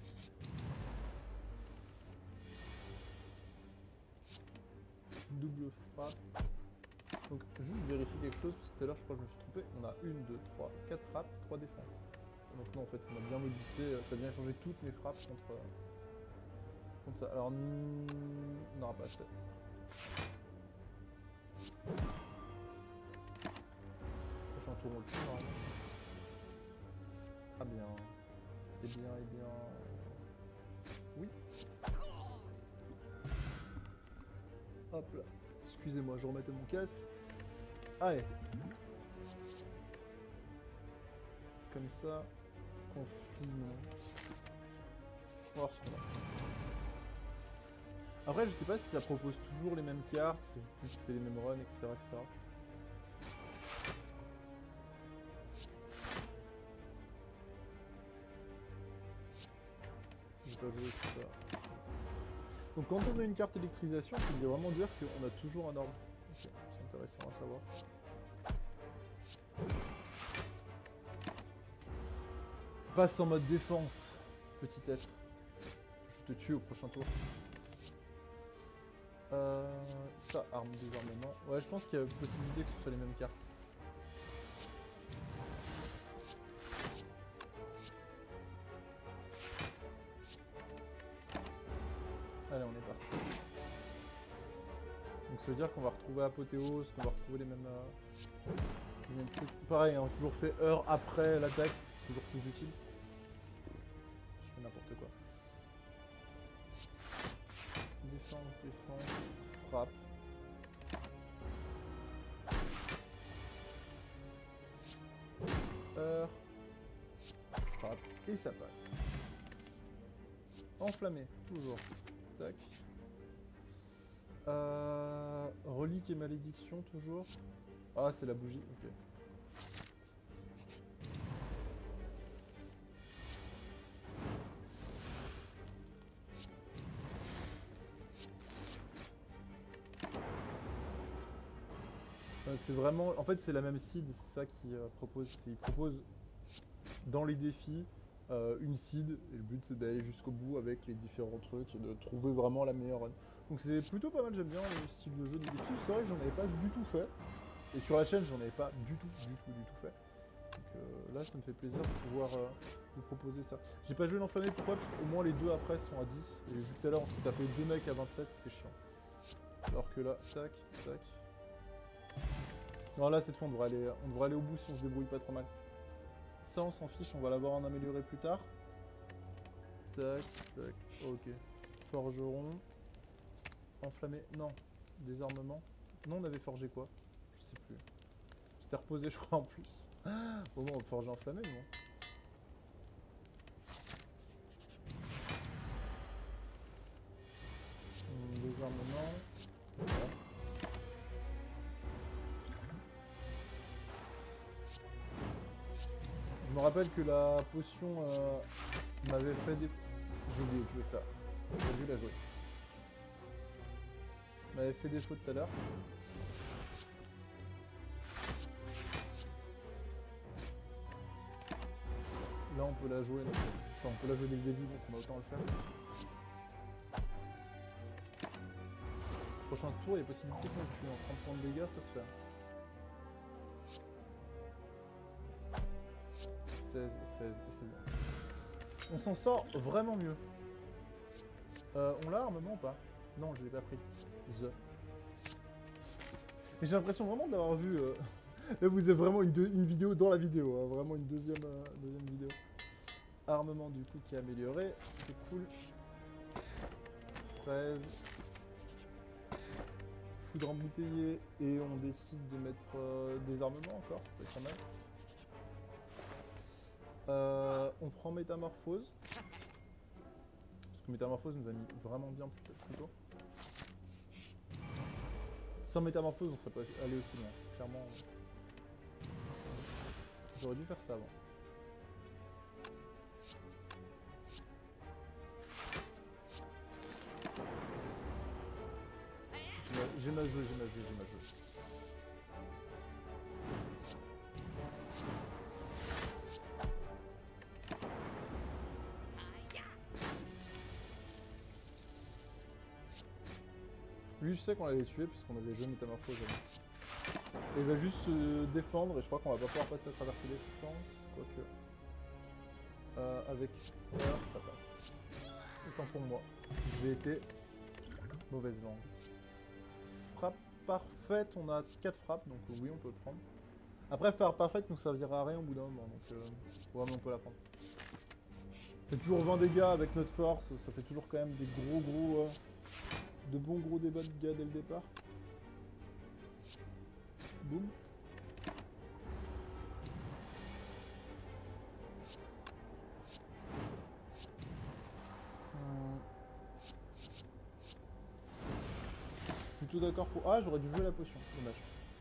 Double frappe. Donc juste vérifier quelque chose, parce que tout à l'heure je crois que je me suis trompé. On a une, deux, trois, quatre frappes, trois défenses. Donc non en fait ça m'a bien modifié, ça a bien changé toutes mes frappes contre, contre ça. Alors on n'aura pas assez. Prochain tour on le tue normalement. Ah bien. Et bien, et bien. Hop là. Excusez-moi, je remettais mon casque. Allez. Comme ça. Conflit, non. On va voir ce qu'on a. Après, je sais pas si ça propose toujours les mêmes cartes, si c'est les mêmes runs, et cetera, et cetera. J'ai pas joué sur ça. Donc quand on a une carte électrisation, ça veut vraiment dire qu'on a toujours un ordre. Okay, c'est intéressant à savoir. Passe en mode défense, petit être. Je te tue au prochain tour. Euh, ça, arme désarmement. Ouais, je pense qu'il y a possibilité que ce soit les mêmes cartes. Allez, on est parti. Donc ça veut dire qu'on va retrouver Apothéose, qu'on va retrouver les mêmes, euh, les mêmes trucs. Pareil, on a toujours fait heure après l'attaque, toujours plus utile. Je fais n'importe quoi. Défense, défense, frappe. Heure, frappe, et ça passe. Enflammé, toujours. Tac. Euh, relique et malédiction, toujours. Ah, c'est la bougie, ok. C'est vraiment... En fait, c'est la même seed, c'est ça qui euh, propose. Il propose dans les défis euh, une seed, et le but c'est d'aller jusqu'au bout avec les différents trucs et de trouver vraiment la meilleure run. Donc c'est plutôt pas mal, j'aime bien le style de jeu des défis. C'est vrai que j'en avais pas du tout fait. Et sur la chaîne, j'en avais pas du tout, du tout, du tout fait. Donc euh, là, ça me fait plaisir de pouvoir euh, vous proposer ça. J'ai pas joué l'enflammé, pourquoi? Parce qu'au moins les deux après sont à dix. Et vu que tout à l'heure on s'est tapé deux mecs à vingt-sept, c'était chiant. Alors que là, tac, tac. Non, là cette fois on devrait aller, on devrait aller au bout si on se débrouille pas trop mal. Ça on s'en fiche, on va l'avoir en amélioré plus tard. Tac, tac, ok. Forgeron. Enflammé, non. Désarmement. Non, on avait forgé quoi? Je sais plus. C'était reposé je crois en plus. Bon, bon on va forger enflammé, bon. Hum, désarmement. Voilà. Je me rappelle que la potion euh, m'avait fait des... J'ai oublié de jouer ça. J'ai dû la jouer. M'avait fait défaut tout à l'heure. Là on peut la jouer. Donc... Enfin on peut la jouer dès le début donc on va autant le faire. Prochain tour il y a possibilité qu'on le tue. En trente points de dégâts ça se fait. seize, seize, c'est bon. On s'en sort vraiment mieux. Euh, on l'a armement ou pas? Non, je l'ai pas pris. The. Mais j'ai l'impression vraiment de l'avoir vu. Euh... Là, vous avez vraiment une, une vidéo dans la vidéo. Hein. Vraiment une deuxième, euh, deuxième vidéo. Armement du coup qui est amélioré. C'est cool. treize. Foudre embouteillée. Et on décide de mettre euh, des armements encore. Ça peut être pas mal. Euh, on prend métamorphose. Parce que métamorphose nous a mis vraiment bien plus tôt. Sans métamorphose, ça peut aller aussi loin. Clairement. J'aurais dû faire ça avant. J'ai mal joué, j'ai mal joué, j'ai mal joué. Lui, je sais qu'on l'avait tué puisqu'on avait joué métamorphose avant. Et il va juste se défendre et je crois qu'on va pas pouvoir passer à travers ses défenses, quoique. Euh, avec heure, ça passe. Autant pour moi. J'ai été mauvaise langue. Frappe parfaite, on a quatre frappes, donc oui, on peut le prendre. Après, faire parfaite nous servira à rien au bout d'un moment, donc euh, vraiment on peut la prendre. fait toujours vingt dégâts avec notre force, ça fait toujours quand même des gros gros... Euh, de bons gros débats de dégâts dès le départ. Boum. Hum. Je suis plutôt d'accord pour... Ah, j'aurais dû jouer la potion, dommage.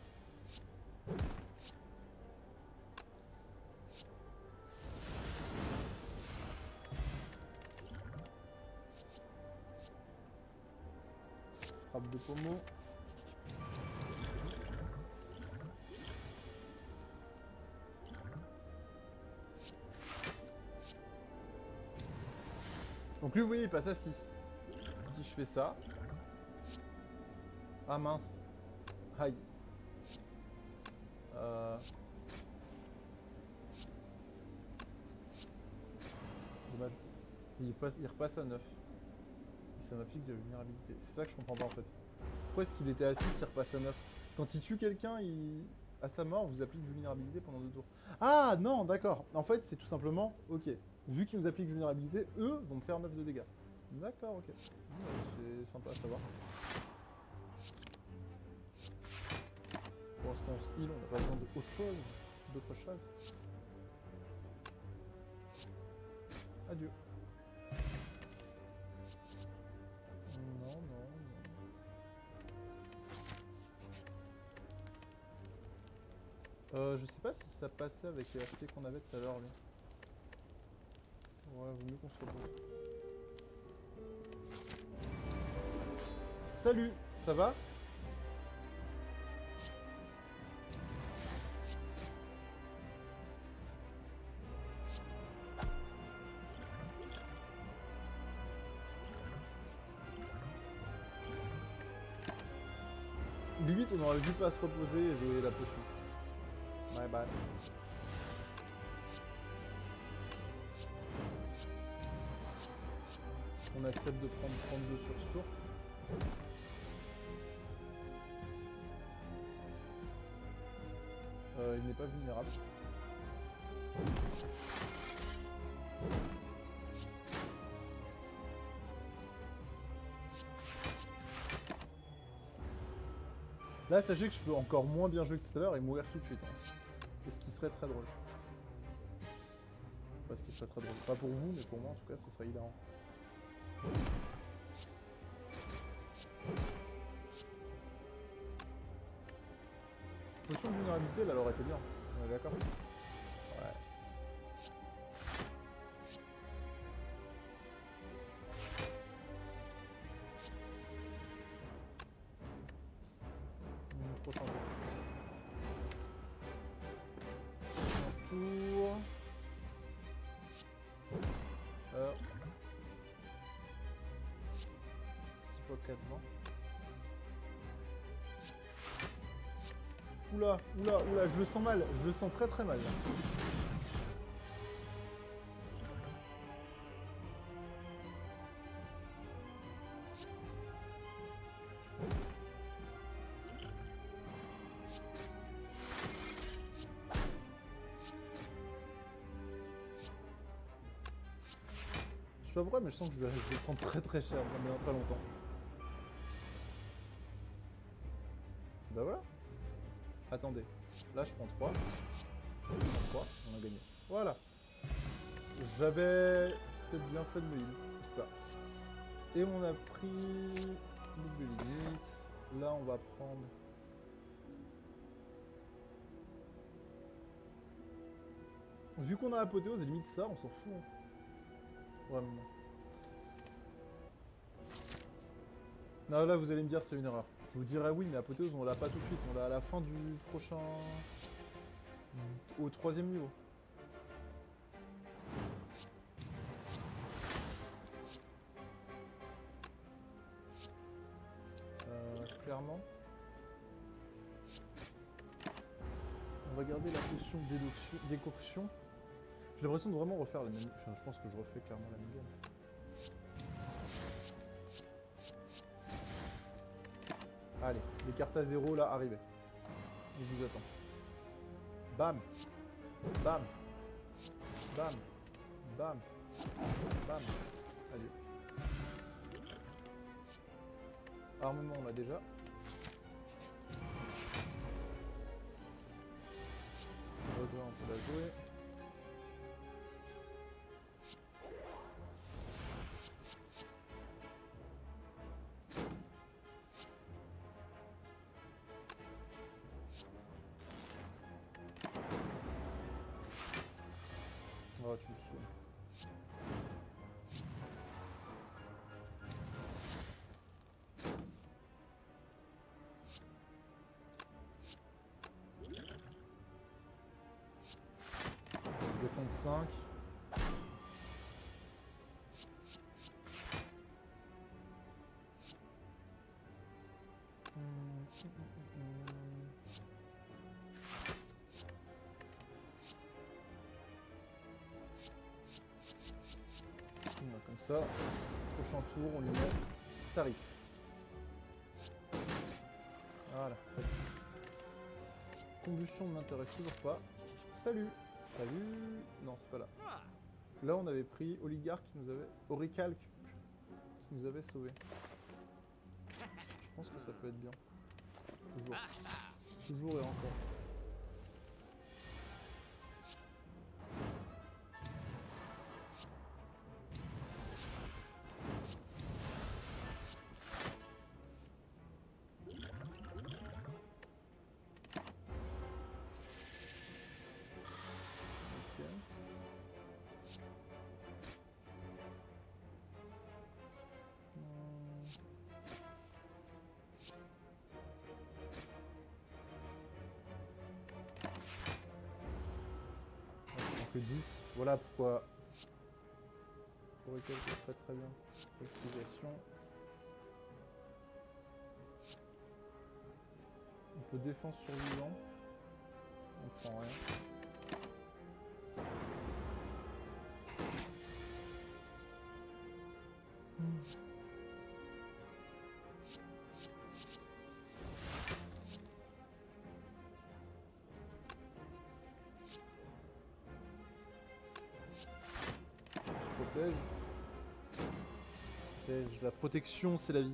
Frappe de pommeau. Donc lui, vous voyez, il passe à six. Si je fais ça... Ah mince. Aïe. Euh... Dommage. Il, passe, il repasse à neuf. Et ça m'applique de vulnérabilité. C'est ça que je comprends pas en fait. Pourquoi est-ce qu'il était à six, il repasse à neuf? Quand il tue quelqu'un, il... à sa mort, vous applique vulnérabilité pendant deux tours. Ah non, d'accord. En fait, c'est tout simplement, ok. Vu qu'il nous applique vulnérabilité, eux vont me faire neuf de dégâts. D'accord, ok. C'est sympa à savoir. Pour l'instant, on se heal, on n'a pas besoin d'autre chose, d'autre chose. Adieu. Non, non, non. Euh, je sais pas si ça passait avec les H P qu'on avait tout à l'heure, lui. Ouais, vaut mieux qu'on se repose. Salut, ça va? Limite, on aurait dû pas se reposer et jouer la potion. Bye bye. On accepte de prendre trente-deux sur ce tour. Euh, il n'est pas vulnérable. Là, sachez que je peux encore moins bien jouer que tout à l'heure et mourir tout de suite. Hein. Et ce qui serait très drôle. Enfin, ce qui serait très drôle. Pas pour vous, mais pour moi, en tout cas, ce serait hilarant. Potion de vulnérabilité, là, elle aurait été bien. On est d'accord? Ouais. Mmh, prochain tour. Tour. Alors. six fois quatre, non? Oula, oula, oula, je le sens mal, je le sens très très mal là. Je sais pas pourquoi, mais je sens que je vais, je vais prendre très très cher dans pas longtemps. Bah voilà. Attendez, là je prends trois. Je prends trois, on a gagné. Voilà. J'avais peut-être bien fait de me heal, je sais pas. Et on a pris double limite. Là on va prendre... Vu qu'on a apothéose, limite ça, on s'en fout. Hein. Vraiment. Non, là vous allez me dire c'est une erreur. Je vous dirais oui, mais apothéose on l'a pas tout de suite, on l'a à la fin du prochain... au troisième niveau. Euh, clairement. On va garder la potion de décoction. J'ai l'impression de vraiment refaire la même... Enfin, je pense que je refais clairement la même gamme. Allez, les cartes à zéro là, arrivez. On vous attend. Bam. Bam. Bam. Bam. Bam. Adieu. Armement on l'a déjà. Regard on peut la jouer. Oh tu me saoules. Défendre cinq. Comme ça, prochain tour, on lui met tarif. Voilà, ça. Combustion ne m'intéresse toujours pas. Salut. Salut. Non, c'est pas là. Là, on avait pris Oligarque qui nous avait... Oricalque qui nous avait sauvé. Je pense que ça peut être bien. Toujours. Toujours et encore. Que dix. Voilà pourquoi. Pour lesquels c'est très très bien. Activation. On peut défense survivant. On prend rien. Hmm. Protège. Protège. La protection, c'est la vie.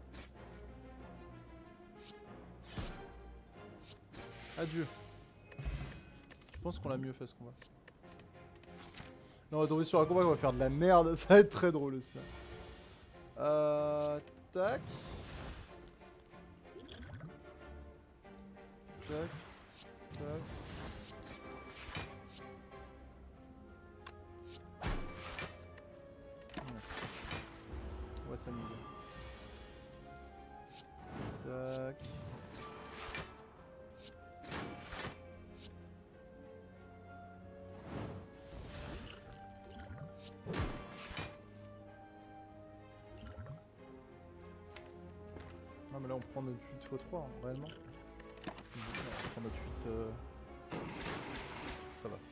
Adieu. Je pense qu'on a mieux fait ce combat. Non, on va tomber sur un combat, on va faire de la merde. Ça va être très drôle aussi. Euh... Tac. Tac. Tac. On va s'amuser. Tac. Non mais là on prend notre huit fois trois hein, réellement. On prend notre huit... Euh... Ça va.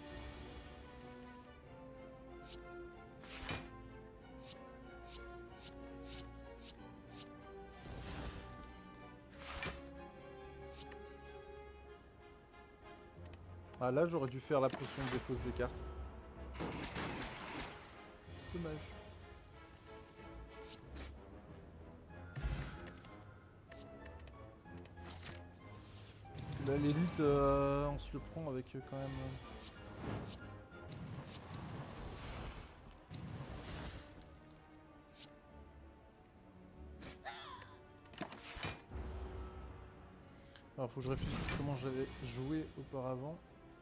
Ah là j'aurais dû faire la potion de défausse des cartes. Dommage. Parce que là l'élite euh, on se le prend avec euh, quand même... Euh... Alors faut que je réfléchisse comment j'avais joué auparavant.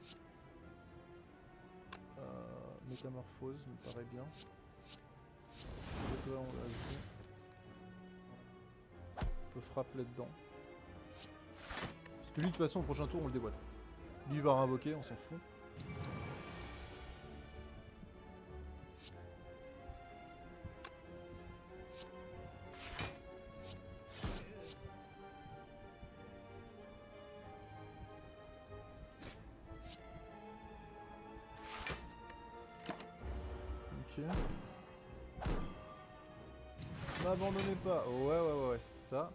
Euh, métamorphose me paraît bien. Là, on l'a vu. On peut frapper là-dedans. Parce que lui de toute façon au prochain tour on le déboîte. Lui il va réinvoquer, on s'en fout. Ok. M'abandonnez pas. Oh, ouais ouais ouais, ouais c'est ça.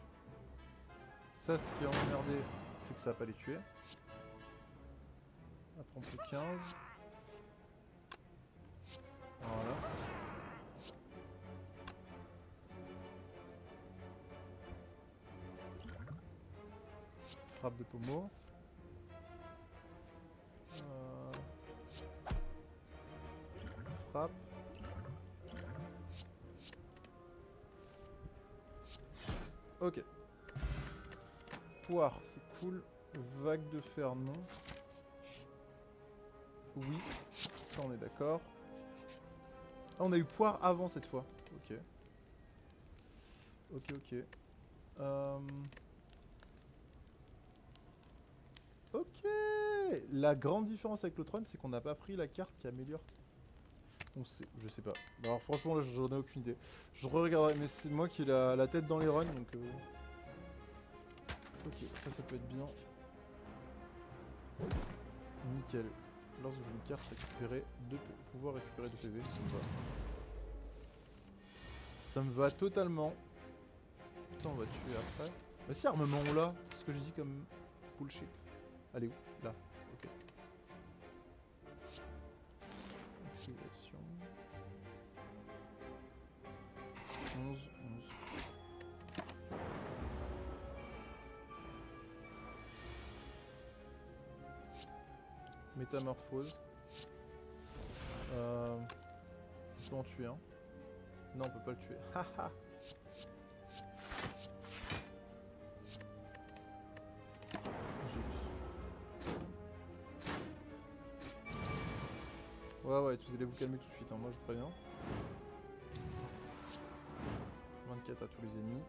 Ça, ce qui est emmerdé, c'est que ça va pas les tuer. Après on peut quinze. Voilà. Frappe de pommeau. Euh... Frappe. Ok. Poire, c'est cool. Vague de fer, non. Oui, ça on est d'accord. Ah, on a eu poire avant cette fois. Ok. Ok, ok. Euh... Ok. La grande différence avec l'autre run, c'est qu'on n'a pas pris la carte qui améliore. On sait, je sais pas. Alors franchement, là, j'en ai aucune idée. Je re-regarderai, mais c'est moi qui ai la, la tête dans les runs, donc... Euh... Ok, ça, ça peut être bien. Nickel. Lors de jeu une carte, récupérer deux P V. Pouvoir récupérer deux P V, ça me va. Ça me va totalement. Putain, on va tuer après. Bah si, armement on l'a. Ce que je dis comme bullshit. Allez où? Là. Ok. Activation. onze, onze. Métamorphose. Euh... On peut en tuer un. Non, on peut pas le tuer. Haha. Ouais, ouais, vous allez vous calmer tout de suite, hein. Moi je vous préviens. vingt-quatre à tous les ennemis.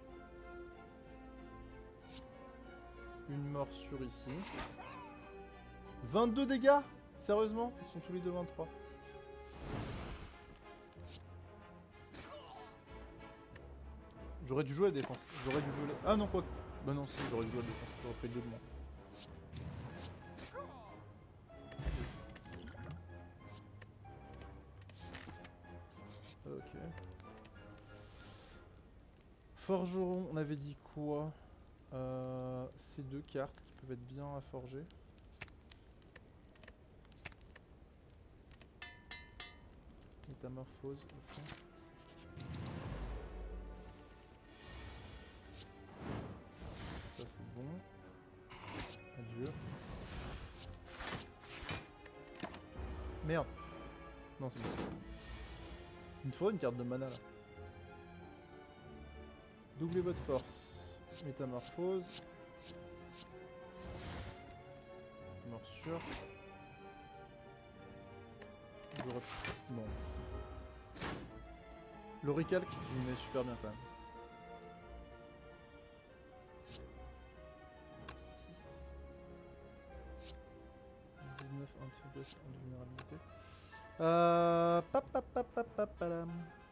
Une morsure ici. vingt-deux dégâts? Sérieusement? Ils sont tous les deux vingt-trois. J'aurais dû jouer à la défense. J'aurais dû jouer à la... Ah non, quoi. Bah non, si, j'aurais dû jouer à la défense. J'aurais pris deux de moins. Ok. Forgeron, on avait dit quoi? euh, Ces deux cartes qui peuvent être bien à forger. Métamorphose, ok. Ça c'est bon. Adieu. Merde. Non, c'est bon. Il me faudrait une carte de mana là. Doublez votre force. Métamorphose. Morsure. J'aurais... Non. Le recalque qui me met super bien quand même. six. dix-neuf, un de faiblesse, un de vulnérabilité. Euh... Papapapapapalam.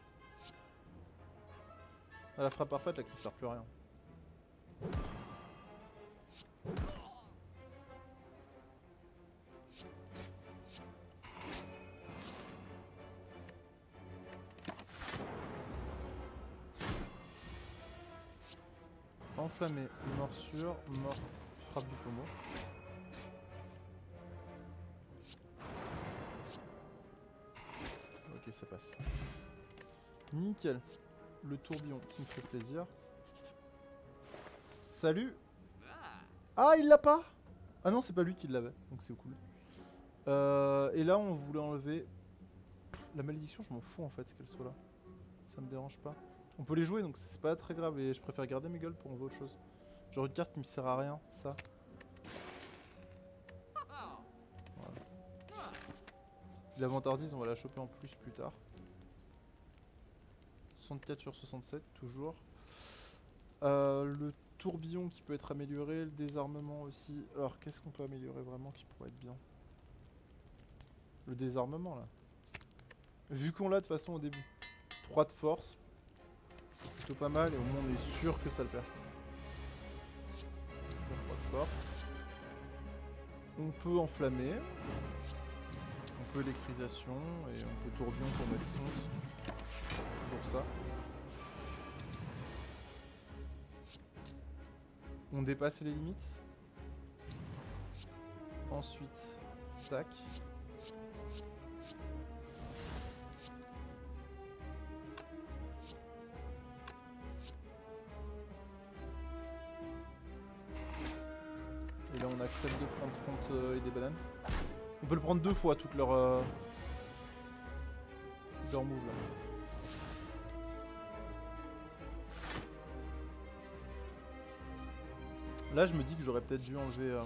Ah, la frappe parfaite là qui ne sert plus à rien. Enflammé, morsure, mort, frappe du pommeau. Ok, ça passe. Nickel. Le tourbillon qui me fait plaisir. Salut. Ah, il l'a pas. Ah non, c'est pas lui qui l'avait, donc c'est cool. Euh, et là, on voulait enlever... La malédiction, je m'en fous en fait qu'elle soit là. Ça me dérange pas. On peut les jouer, donc c'est pas très grave. Et je préfère garder mes gueules pour enlever autre chose. Genre une carte qui me sert à rien, ça. Voilà. La vantardise, on va la choper en plus plus tard. soixante-quatre sur soixante-sept, toujours. Euh, le tourbillon qui peut être amélioré, le désarmement aussi. Alors, qu'est-ce qu'on peut améliorer vraiment qui pourrait être bien? Le désarmement, là. Vu qu'on l'a de toute façon au début. trois de force. C'est plutôt pas mal et au moins on est sûr que ça le perd. trois de force. On peut enflammer. On peut électrisation et on peut tourbillon pour mettre onze. Toujours ça. On dépasse les limites. Ensuite, Tac. Et là on accepte de prendre trente euh, et des bananes. On peut le prendre deux fois toutes leurs euh, leur moves là. Là je me dis que j'aurais peut-être dû enlever euh...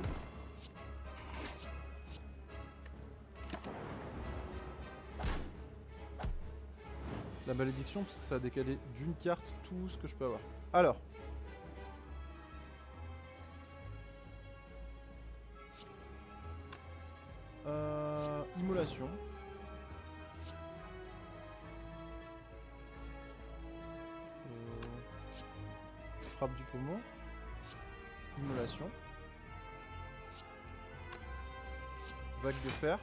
la malédiction parce que ça a décalé d'une carte tout ce que je peux avoir. Alors. Euh, immolation. Euh, frappe du poumon. Immolation. Vague de fer.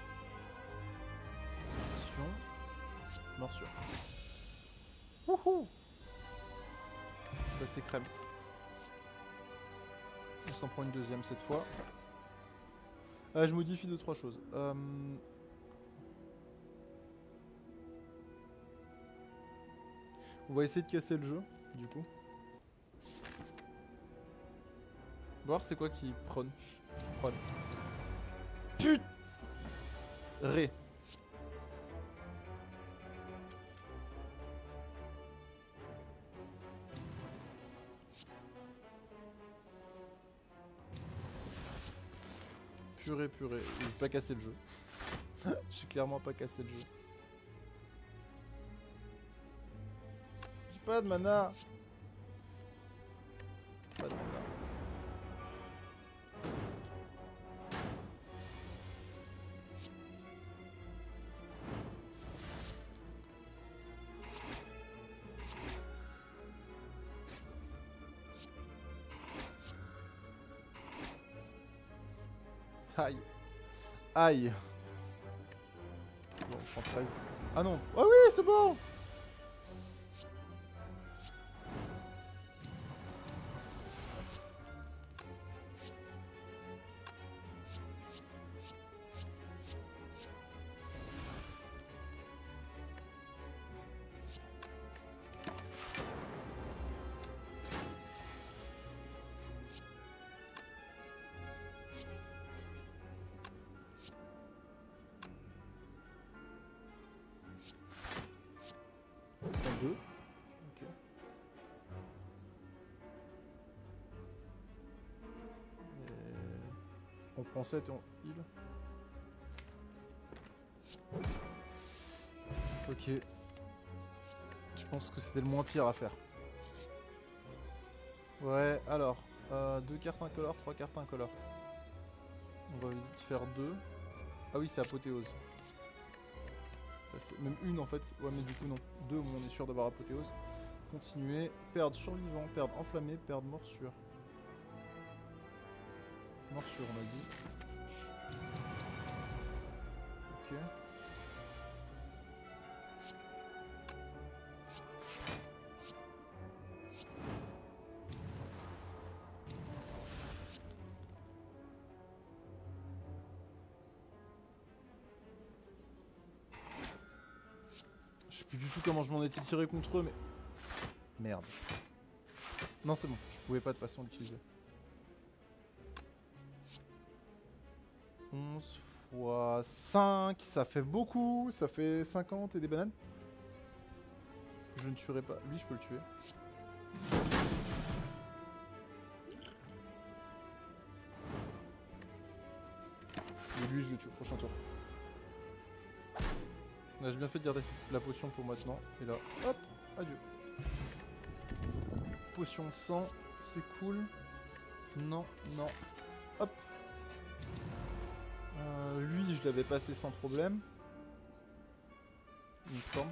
Action. Morsure. Wouhou! C'est passé crème. On s'en prend une deuxième cette fois. Euh, je modifie deux trois choses. Euh... On va essayer de casser le jeu, du coup. Voir c'est quoi qui prône. Prône. Put Ré. Purée, purée. J'ai pas cassé le jeu. J'ai clairement pas cassé le jeu. J'ai pas de mana. Pas de mana. Aïe. Aïe. Bon, on prend treize. Ah non. Ah oui, c'est bon. deux. Ok. Et... On prend sept et on heal. Ok. Je pense que c'était le moins pire à faire. Ouais, alors. Euh, deux cartes incolores, trois cartes incolores. On va vite faire deux. Ah oui, c'est apothéose. Même une en fait, ouais mais du coup non, deux où on est sûr d'avoir apothéose. Continuer, perdre survivant, perdre enflammé, perdre morsure. Morsure on a dit. Ok. Je sais plus du tout comment je m'en étais tiré contre eux, mais... Merde. Non, c'est bon, je pouvais pas de toute façon l'utiliser. onze fois cinq, ça fait beaucoup, ça fait cinquante et des bananes. Je ne tuerai pas. Lui, je peux le tuer. Et lui, je le tue au prochain tour. Là, j'ai bien fait de garder la potion pour maintenant. Et là, hop, adieu. Potion sang, c'est cool. Non, non. Hop. Euh, lui, je l'avais passé sans problème. Il me semble.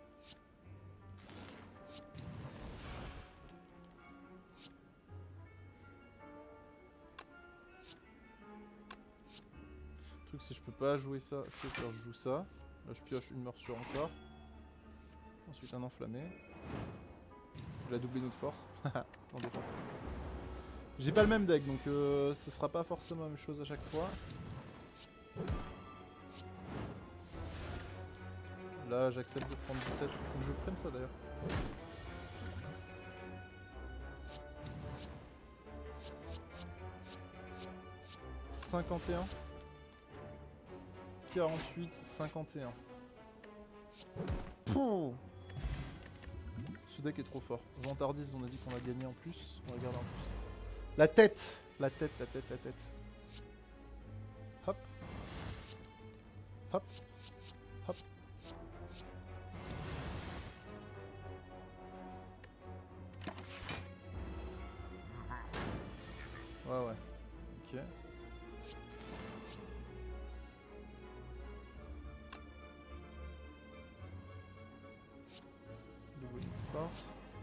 Le truc, c'est que je peux pas jouer ça. C'est que je joue ça. Là, je pioche une morsure encore. Ensuite, un enflammé. Je vais doubler notre force. En défense. J'ai pas le même deck, donc euh, ce sera pas forcément la même chose à chaque fois. Là, j'accepte de prendre dix-sept. Faut que je prenne ça d'ailleurs. cinquante et un. quarante-huit, cinquante et un. Pouh. Ce deck est trop fort. Vantardise, on a dit qu'on a gagné en plus. On va regarder en plus. La tête. La tête, la tête, la tête. Hop. Hop. Hop. Ouais, ouais. Ok. Double de force.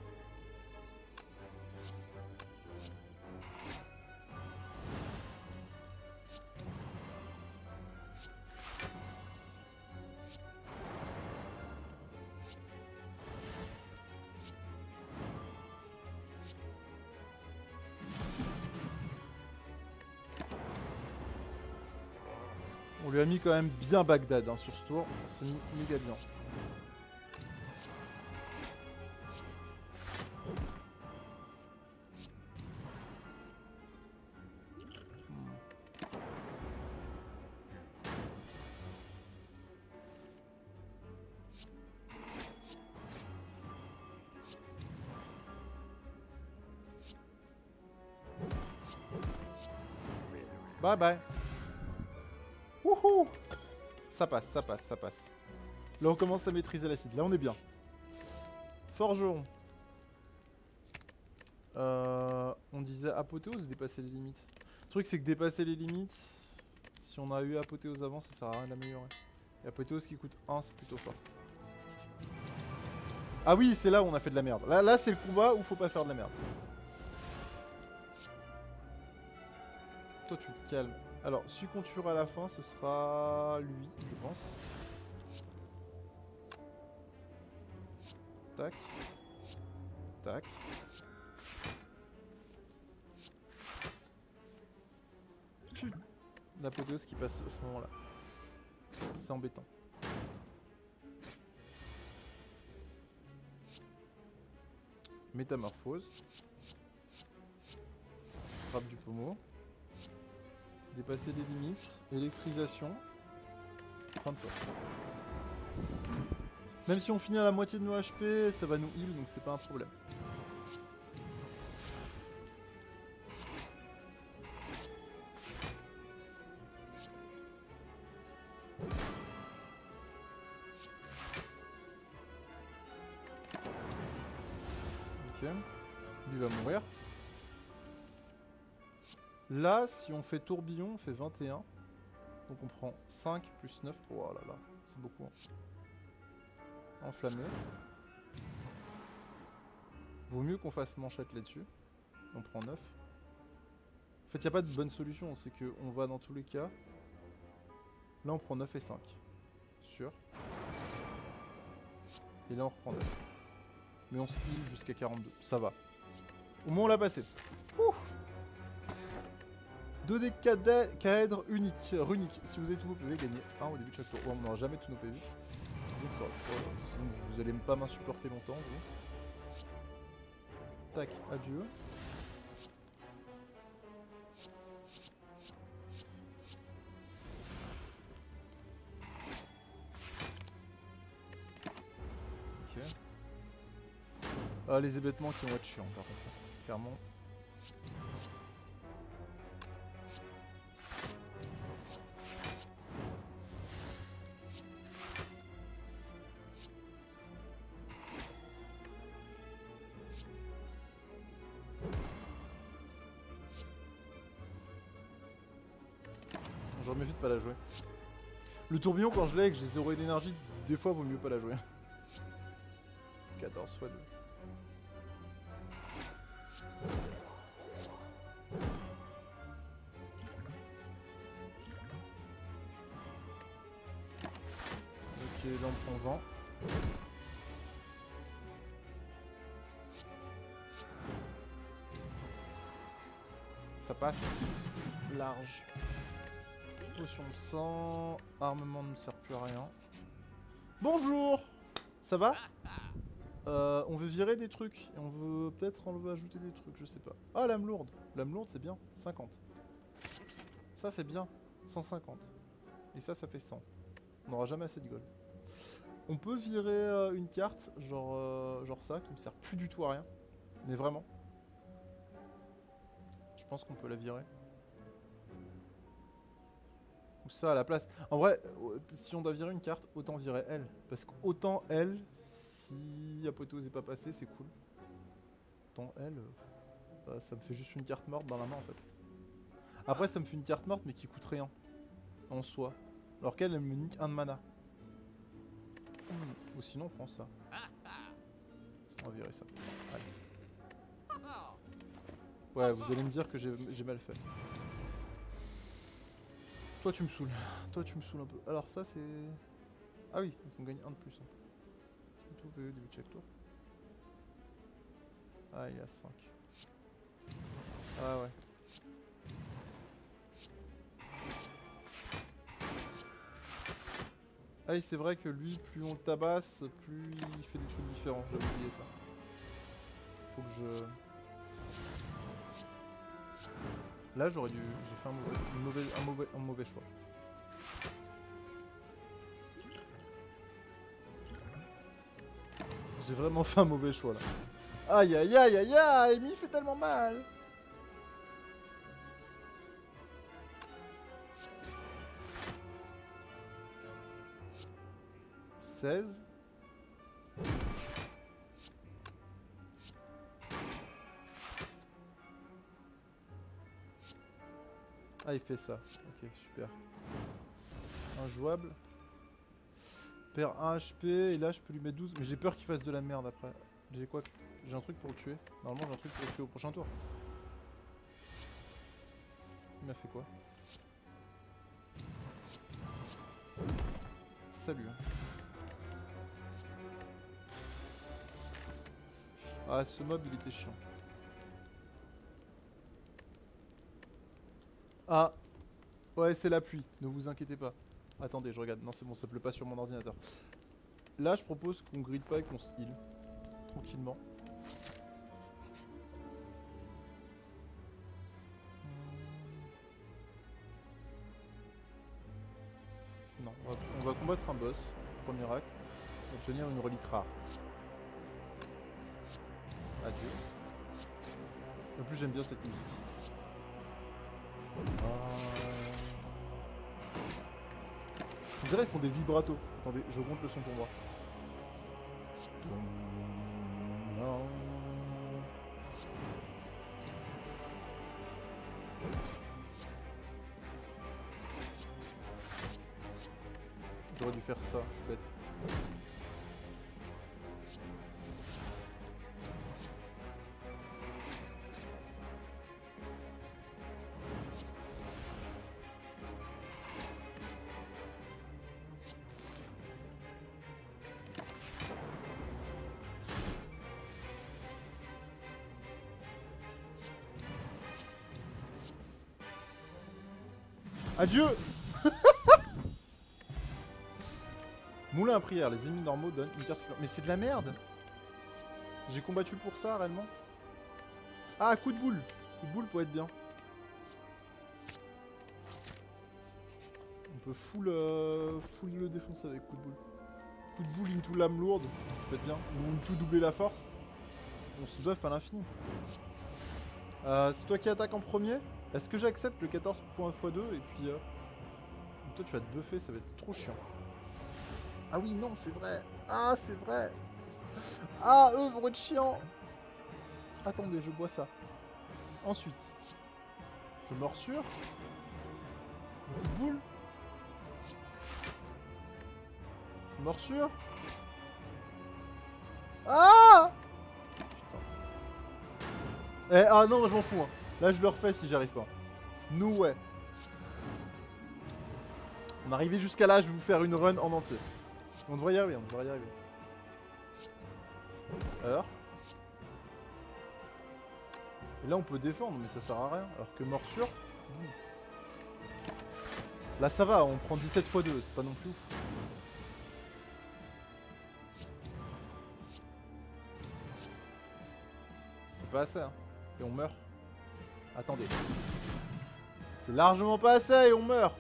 On lui a mis quand même bien Bagdad hein, sur ce tour, c'est mis méga bien. Bye bye. Wouhou. Ça passe, ça passe, ça passe. Là on commence à maîtriser l'acide, là on est bien. Forgeron. Euh, on disait apothéose, dépasser les limites. Le truc c'est que dépasser les limites, si on a eu apothéose avant, ça sert à rien de l'améliorer. Et apothéose qui coûte un, c'est plutôt fort. Ah oui, c'est là où on a fait de la merde. Là, là c'est le combat où faut pas faire de la merde. Toi tu te calmes. Alors, celui qu'on tuera à la fin, ce sera lui, je pense. Tac. Tac. Putain. L'apothéose qui passe à ce moment-là. C'est embêtant. Métamorphose. Frappe du pommeau. Dépasser les limites. Électrisation. Fin de tour. Même si on finit à la moitié de nos H P, ça va nous heal, donc c'est pas un problème. Ok. Lui va mourir. Là, si on fait tourbillon, on fait vingt et un. Donc on prend cinq plus neuf. Oh là là, c'est beaucoup. Hein. Enflammé. Vaut mieux qu'on fasse manchette là-dessus. On prend neuf. En fait, il n'y a pas de bonne solution. C'est qu'on va dans tous les cas. Là, on prend neuf et cinq. Sûr. Et là, on reprend neuf. Mais on se heal jusqu'à quarante-deux. Ça va. Au moins, on l'a passé. Ouh. deux dés caèdres uniques, runiques. Si vous avez tous vos P V, gagnez un au début de chaque tour. Oh, on n'aura jamais tous nos P V. Donc ça, oh, vous allez pas m'insupporter longtemps, vous. Tac, adieu. Ok. Ah, les hébétements qui vont être chiants, par contre. Clairement. J'aurais mieux fait de pas la jouer. Le tourbillon, quand je l'ai et que j'ai zéro d'énergie, des fois vaut mieux pas la jouer. quatorze fois deux. Ok, là on prend vingt. Ça passe large. Potion de sang. Armement ne sert plus à rien. Bonjour. Ça va? euh, On veut virer des trucs. Et on veut peut-être enlever, ajouter des trucs, je sais pas. Ah, lame lourde. Lame lourde, c'est bien. cinquante. Ça, c'est bien. cent cinquante. Et ça, ça fait cent. On n'aura jamais assez de gold. On peut virer euh, une carte, genre, euh, genre ça, qui me sert plus du tout à rien. Mais vraiment. Je pense qu'on peut la virer. Ou ça à la place. En vrai, si on doit virer une carte, autant virer elle. Parce qu'autant elle, si Apothéose n'est pas passé, c'est cool. Autant elle, euh, bah, ça me fait juste une carte morte dans la main en fait. Après, ça me fait une carte morte mais qui coûte rien. En soi. Alors qu'elle, elle me nique un de mana. Ou sinon, on prend ça. On va virer ça. Allez. Ouais, vous allez me dire que j'ai mal fait. Toi, tu me saoules. Toi, tu me saoules un peu. Alors, ça, c'est. Ah oui, donc on gagne un de plus. Hein. Tout P E début de chaque tour. Ah, il y a cinq. Ah ouais. Ah oui, c'est vrai que lui, plus on le tabasse, plus il fait des trucs différents. J'avais oublié ça. Faut que je... Là, j'aurais dû... J'ai fait un mauvais, un mauvais, un mauvais, un mauvais choix. J'ai vraiment fait un mauvais choix, là. Aïe, aïe, aïe, aïe, aïe, mais il fait tellement mal. seize. Ah, il fait ça. Ok, super. Injouable. Perd un H P et là je peux lui mettre douze. Mais j'ai peur qu'il fasse de la merde après. J'ai quoi? J'ai un truc pour le tuer. Normalement j'ai un truc pour le tuer au prochain tour. Il m'a fait quoi? Salut. Ah, ce mob il était chiant. Ah. Ouais, c'est la pluie, ne vous inquiétez pas. Attendez, je regarde. Non, c'est bon, ça pleut pas sur mon ordinateur. Là, je propose qu'on grille pas et qu'on se heal. Tranquillement. Non, on va, on va combattre un boss. Premier acte. Obtenir une relique rare. Adieu. En plus, j'aime bien cette musique. Euh... On dirait qu'ils font des vibratos. Attendez, je monte le son pour moi. J'aurais dû faire ça, je suis bête. Adieu. Moulin à prière, les ennemis normaux donnent une carte supplémentaire. Mais c'est de la merde. J'ai combattu pour ça réellement. Ah, coup de boule. Coup de boule pour être bien. On peut full, euh, full le défoncer avec coup de boule. Coup de boule into lame lourde, ça peut être bien. Ou tout doubler la force. On se buff à l'infini. Euh, c'est toi qui attaque en premier. Est-ce que j'accepte le quatorze points fois deux et puis... Euh... Toi tu vas te buffer, ça va être trop chiant. Ah oui, non, c'est vrai. Ah, c'est vrai. Ah, eux vont être chiants. Attendez, je bois ça. Ensuite, je morsure. Je coup de boule. Je morsure. Ah putain. Eh, ah non, je m'en fous. Hein. Là, je le refais si j'arrive pas. Nous, ouais. On est arrivé jusqu'à là, je vais vous faire une run en entier. On devrait y arriver, on devrait y arriver. Alors. Et là, on peut défendre, mais ça sert à rien. Alors que morsure. Là ça va, on prend dix-sept fois deux, c'est pas non plus ouf. C'est pas assez, hein. Et on meurt. Attendez. C'est largement pas assez et on meurt.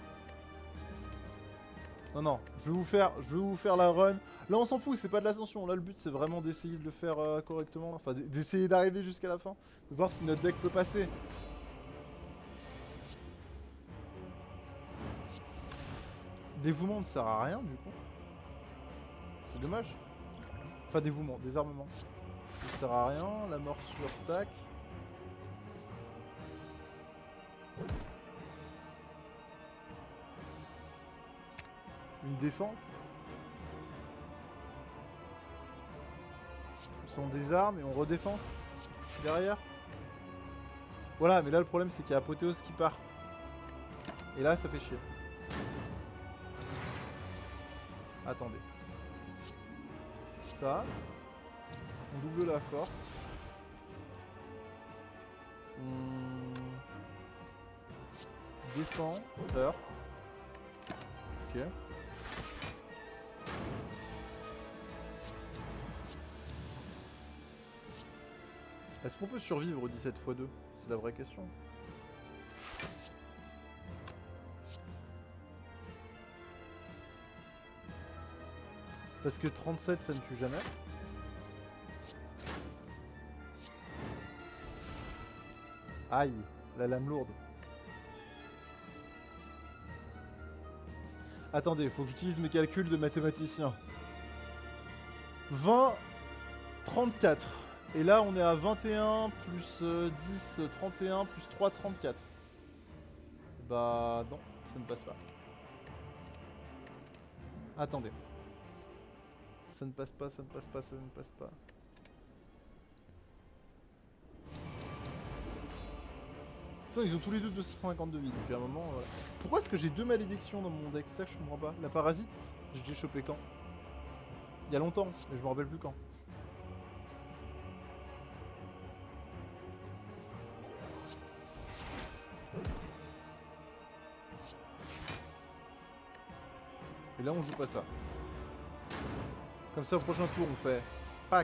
Non, non, je vais vous faire, je vais vous faire la run. Là on s'en fout, c'est pas de l'ascension. Là le but c'est vraiment d'essayer de le faire euh, correctement. Enfin d'essayer d'arriver jusqu'à la fin. De voir si notre deck peut passer. Dévouement ne sert à rien du coup. C'est dommage. Enfin dévouement, désarmement. Ça sert à rien. La morsure, tac. Une défense. On désarme et on redéfense derrière. Voilà, mais là le problème c'est qu'il y a Apothéose qui part. Et là ça fait chier. Attendez. Ça. On double la force. On défend. Heure. Ok. Est-ce qu'on peut survivre au dix-sept fois deux? C'est la vraie question. Parce que trente-sept ça ne tue jamais. Aïe, la lame lourde. Attendez, il faut que j'utilise mes calculs de mathématicien. vingt, trente-quatre. Et là on est à vingt et un plus euh, dix, trente et un plus trois, trente-quatre. Bah non, ça ne passe pas. Attendez. Ça ne passe pas, ça ne passe pas, ça ne passe pas. Ça, ils ont tous les deux deux cent cinquante de vie, depuis un moment, voilà. Pourquoi est-ce que j'ai deux malédictions dans mon deck? Ça, je comprends pas. La parasite, je l'ai chopé quand? Il y a longtemps, mais je me rappelle plus quand. Et là on joue pas ça. Comme ça au prochain tour on fait pack.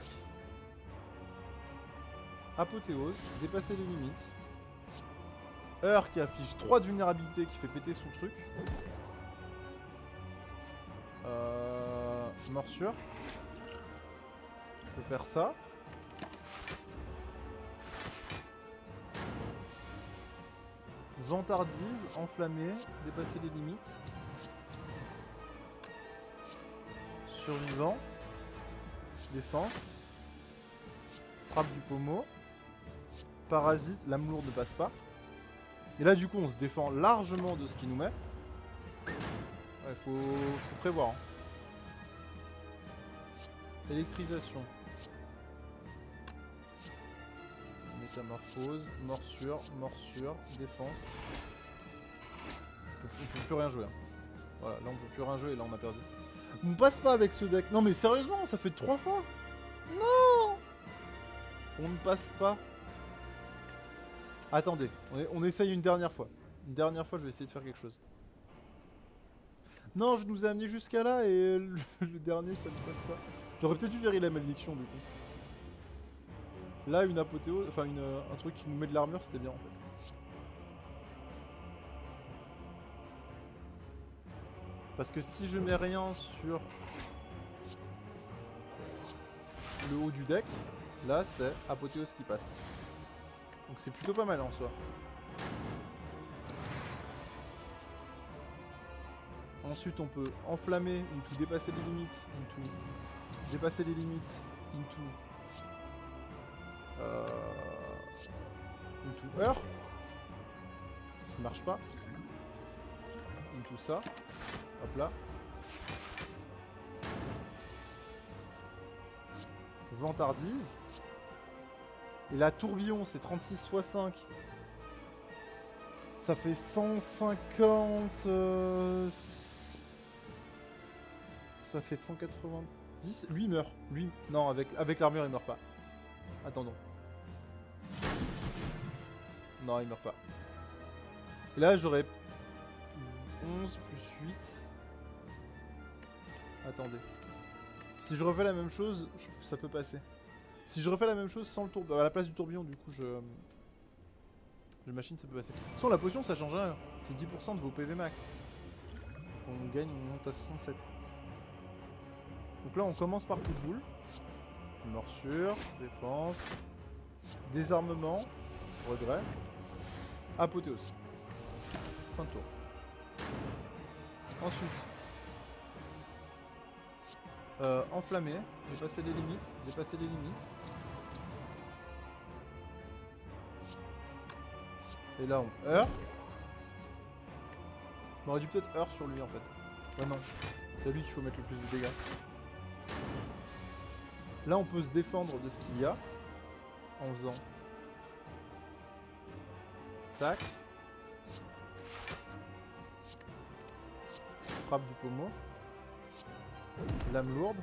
Apothéose, dépasser les limites. Heure qui affiche trois de vulnérabilité qui fait péter son truc. Euh, morsure. On peut faire ça. Vantardise, enflammer, dépasser les limites. Survivant. Défense. Frappe du pommeau. Parasite, lame lourde ne passe pas. Et là du coup on se défend largement de ce qu'il nous met. Ouais, faut, faut prévoir. Hein. Électrisation. Métamorphose, morsure, morsure, défense. On peut, on peut plus rien jouer. Hein. Voilà, là on peut plus rien jouer et là on a perdu. On ne passe pas avec ce deck. Non mais sérieusement, ça fait trois fois. Non. On ne passe pas. Attendez, on, est, on essaye une dernière fois. Une dernière fois, je vais essayer de faire quelque chose. Non, je nous ai amené jusqu'à là et le, le dernier, ça ne passe pas. J'aurais peut-être dû virer la malédiction du coup. Là, une apothéose, enfin une, un truc qui nous met de l'armure, c'était bien en fait. Parce que si je mets rien sur le haut du deck, là c'est apothéose qui passe. Donc c'est plutôt pas mal en soi. Ensuite on peut enflammer, into dépasser les limites, into dépasser les limites, into euh, into heure. Ça marche pas. Into ça. Hop là. Vantardise. Et la tourbillon c'est trente-six fois cinq. Ça fait cent cinquante... Euh, ça fait cent quatre-vingt-dix. Lui il meurt. Lui, non, avec, avec l'armure il meurt pas. Attendons. Non, il meurt pas. Et là j'aurais... onze plus huit. Attendez. Si je refais la même chose, je, ça peut passer. Si je refais la même chose sans le tourbillon, à la place du tourbillon, du coup, je... La machine, ça peut passer. De toute façon, la potion, ça change rien. C'est dix pour cent de vos P V max. On gagne, on monte à soixante-sept. Donc là, on commence par coup de boule. Morsure, défense, désarmement, regret, apothéose. Fin de tour. Ensuite, euh, enflammer, dépasser les limites, dépasser les limites. Et là, on heurt. On aurait dû peut-être heurt sur lui en fait. Ouais, non, c'est à lui qu'il faut mettre le plus de dégâts. Là, on peut se défendre de ce qu'il y a en faisant tac, frappe du pommeau, lame lourde.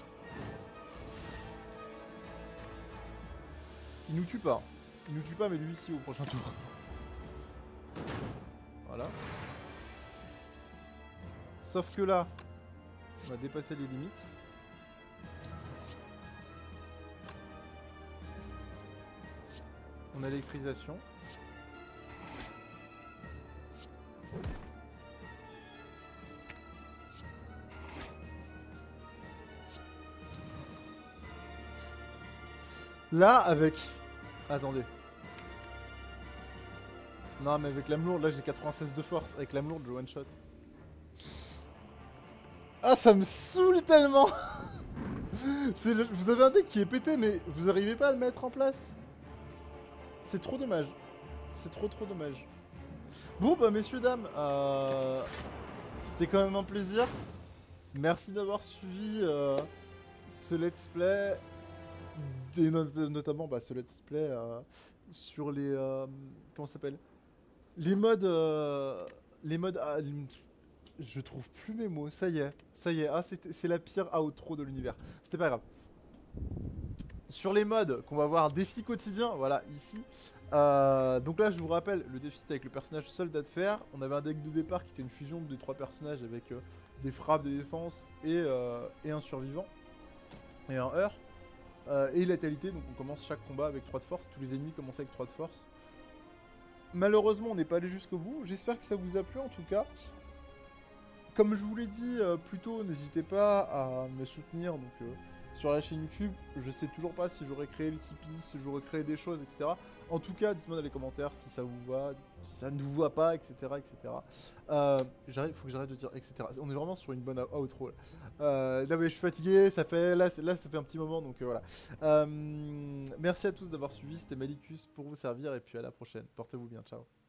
Il nous tue pas, il nous tue pas, mais lui ici au prochain tour. Voilà. Sauf que là, on a dépassé les limites. On a l'électrisation. Là, avec... Attendez. Non, mais avec l'âme lourde, là j'ai quatre-vingt-seize de force. Avec l'âme lourde, je one shot. Ah, ça me saoule tellement. le... Vous avez un deck qui est pété, mais vous arrivez pas à le mettre en place. C'est trop dommage. C'est trop trop dommage. Bon bah messieurs dames, euh... c'était quand même un plaisir. Merci d'avoir suivi euh, ce let's play. Et not notamment bah, ce let's play euh, sur les... Euh, comment ça s'appelle? Les modes... Euh, les modes... Ah, je trouve plus mes mots, ça y est. Ça y est, ah, c'est la pire outro de l'univers. C'était pas grave. Sur les modes qu'on va voir, défi quotidien, voilà, ici. Euh, donc là, je vous rappelle, le défi c'était avec le personnage soldat de fer. On avait un deck de départ qui était une fusion des trois personnages avec euh, des frappes, des défenses et, euh, et un survivant. Et un heurt. Euh, et létalité, donc on commence chaque combat avec trois de force. Tous les ennemis commencent avec trois de force. Malheureusement, on n'est pas allé jusqu'au bout. J'espère que ça vous a plu en tout cas. Comme je vous l'ai dit euh, plus tôt, n'hésitez pas à me soutenir donc, euh, sur la chaîne YouTube. Je sais toujours pas si j'aurais créé le Tipeee, si j'aurais créé des choses, et cetera. En tout cas, dites-moi dans les commentaires si ça vous va, si ça ne vous va pas, et cetera et cetera. Euh, il faut que j'arrête de dire et cetera. On est vraiment sur une bonne outro. Là, euh, là mais je suis fatigué, ça fait, là, là ça fait un petit moment, donc euh, voilà. Euh, merci à tous d'avoir suivi, c'était Malicus pour vous servir, et puis à la prochaine. Portez-vous bien, ciao.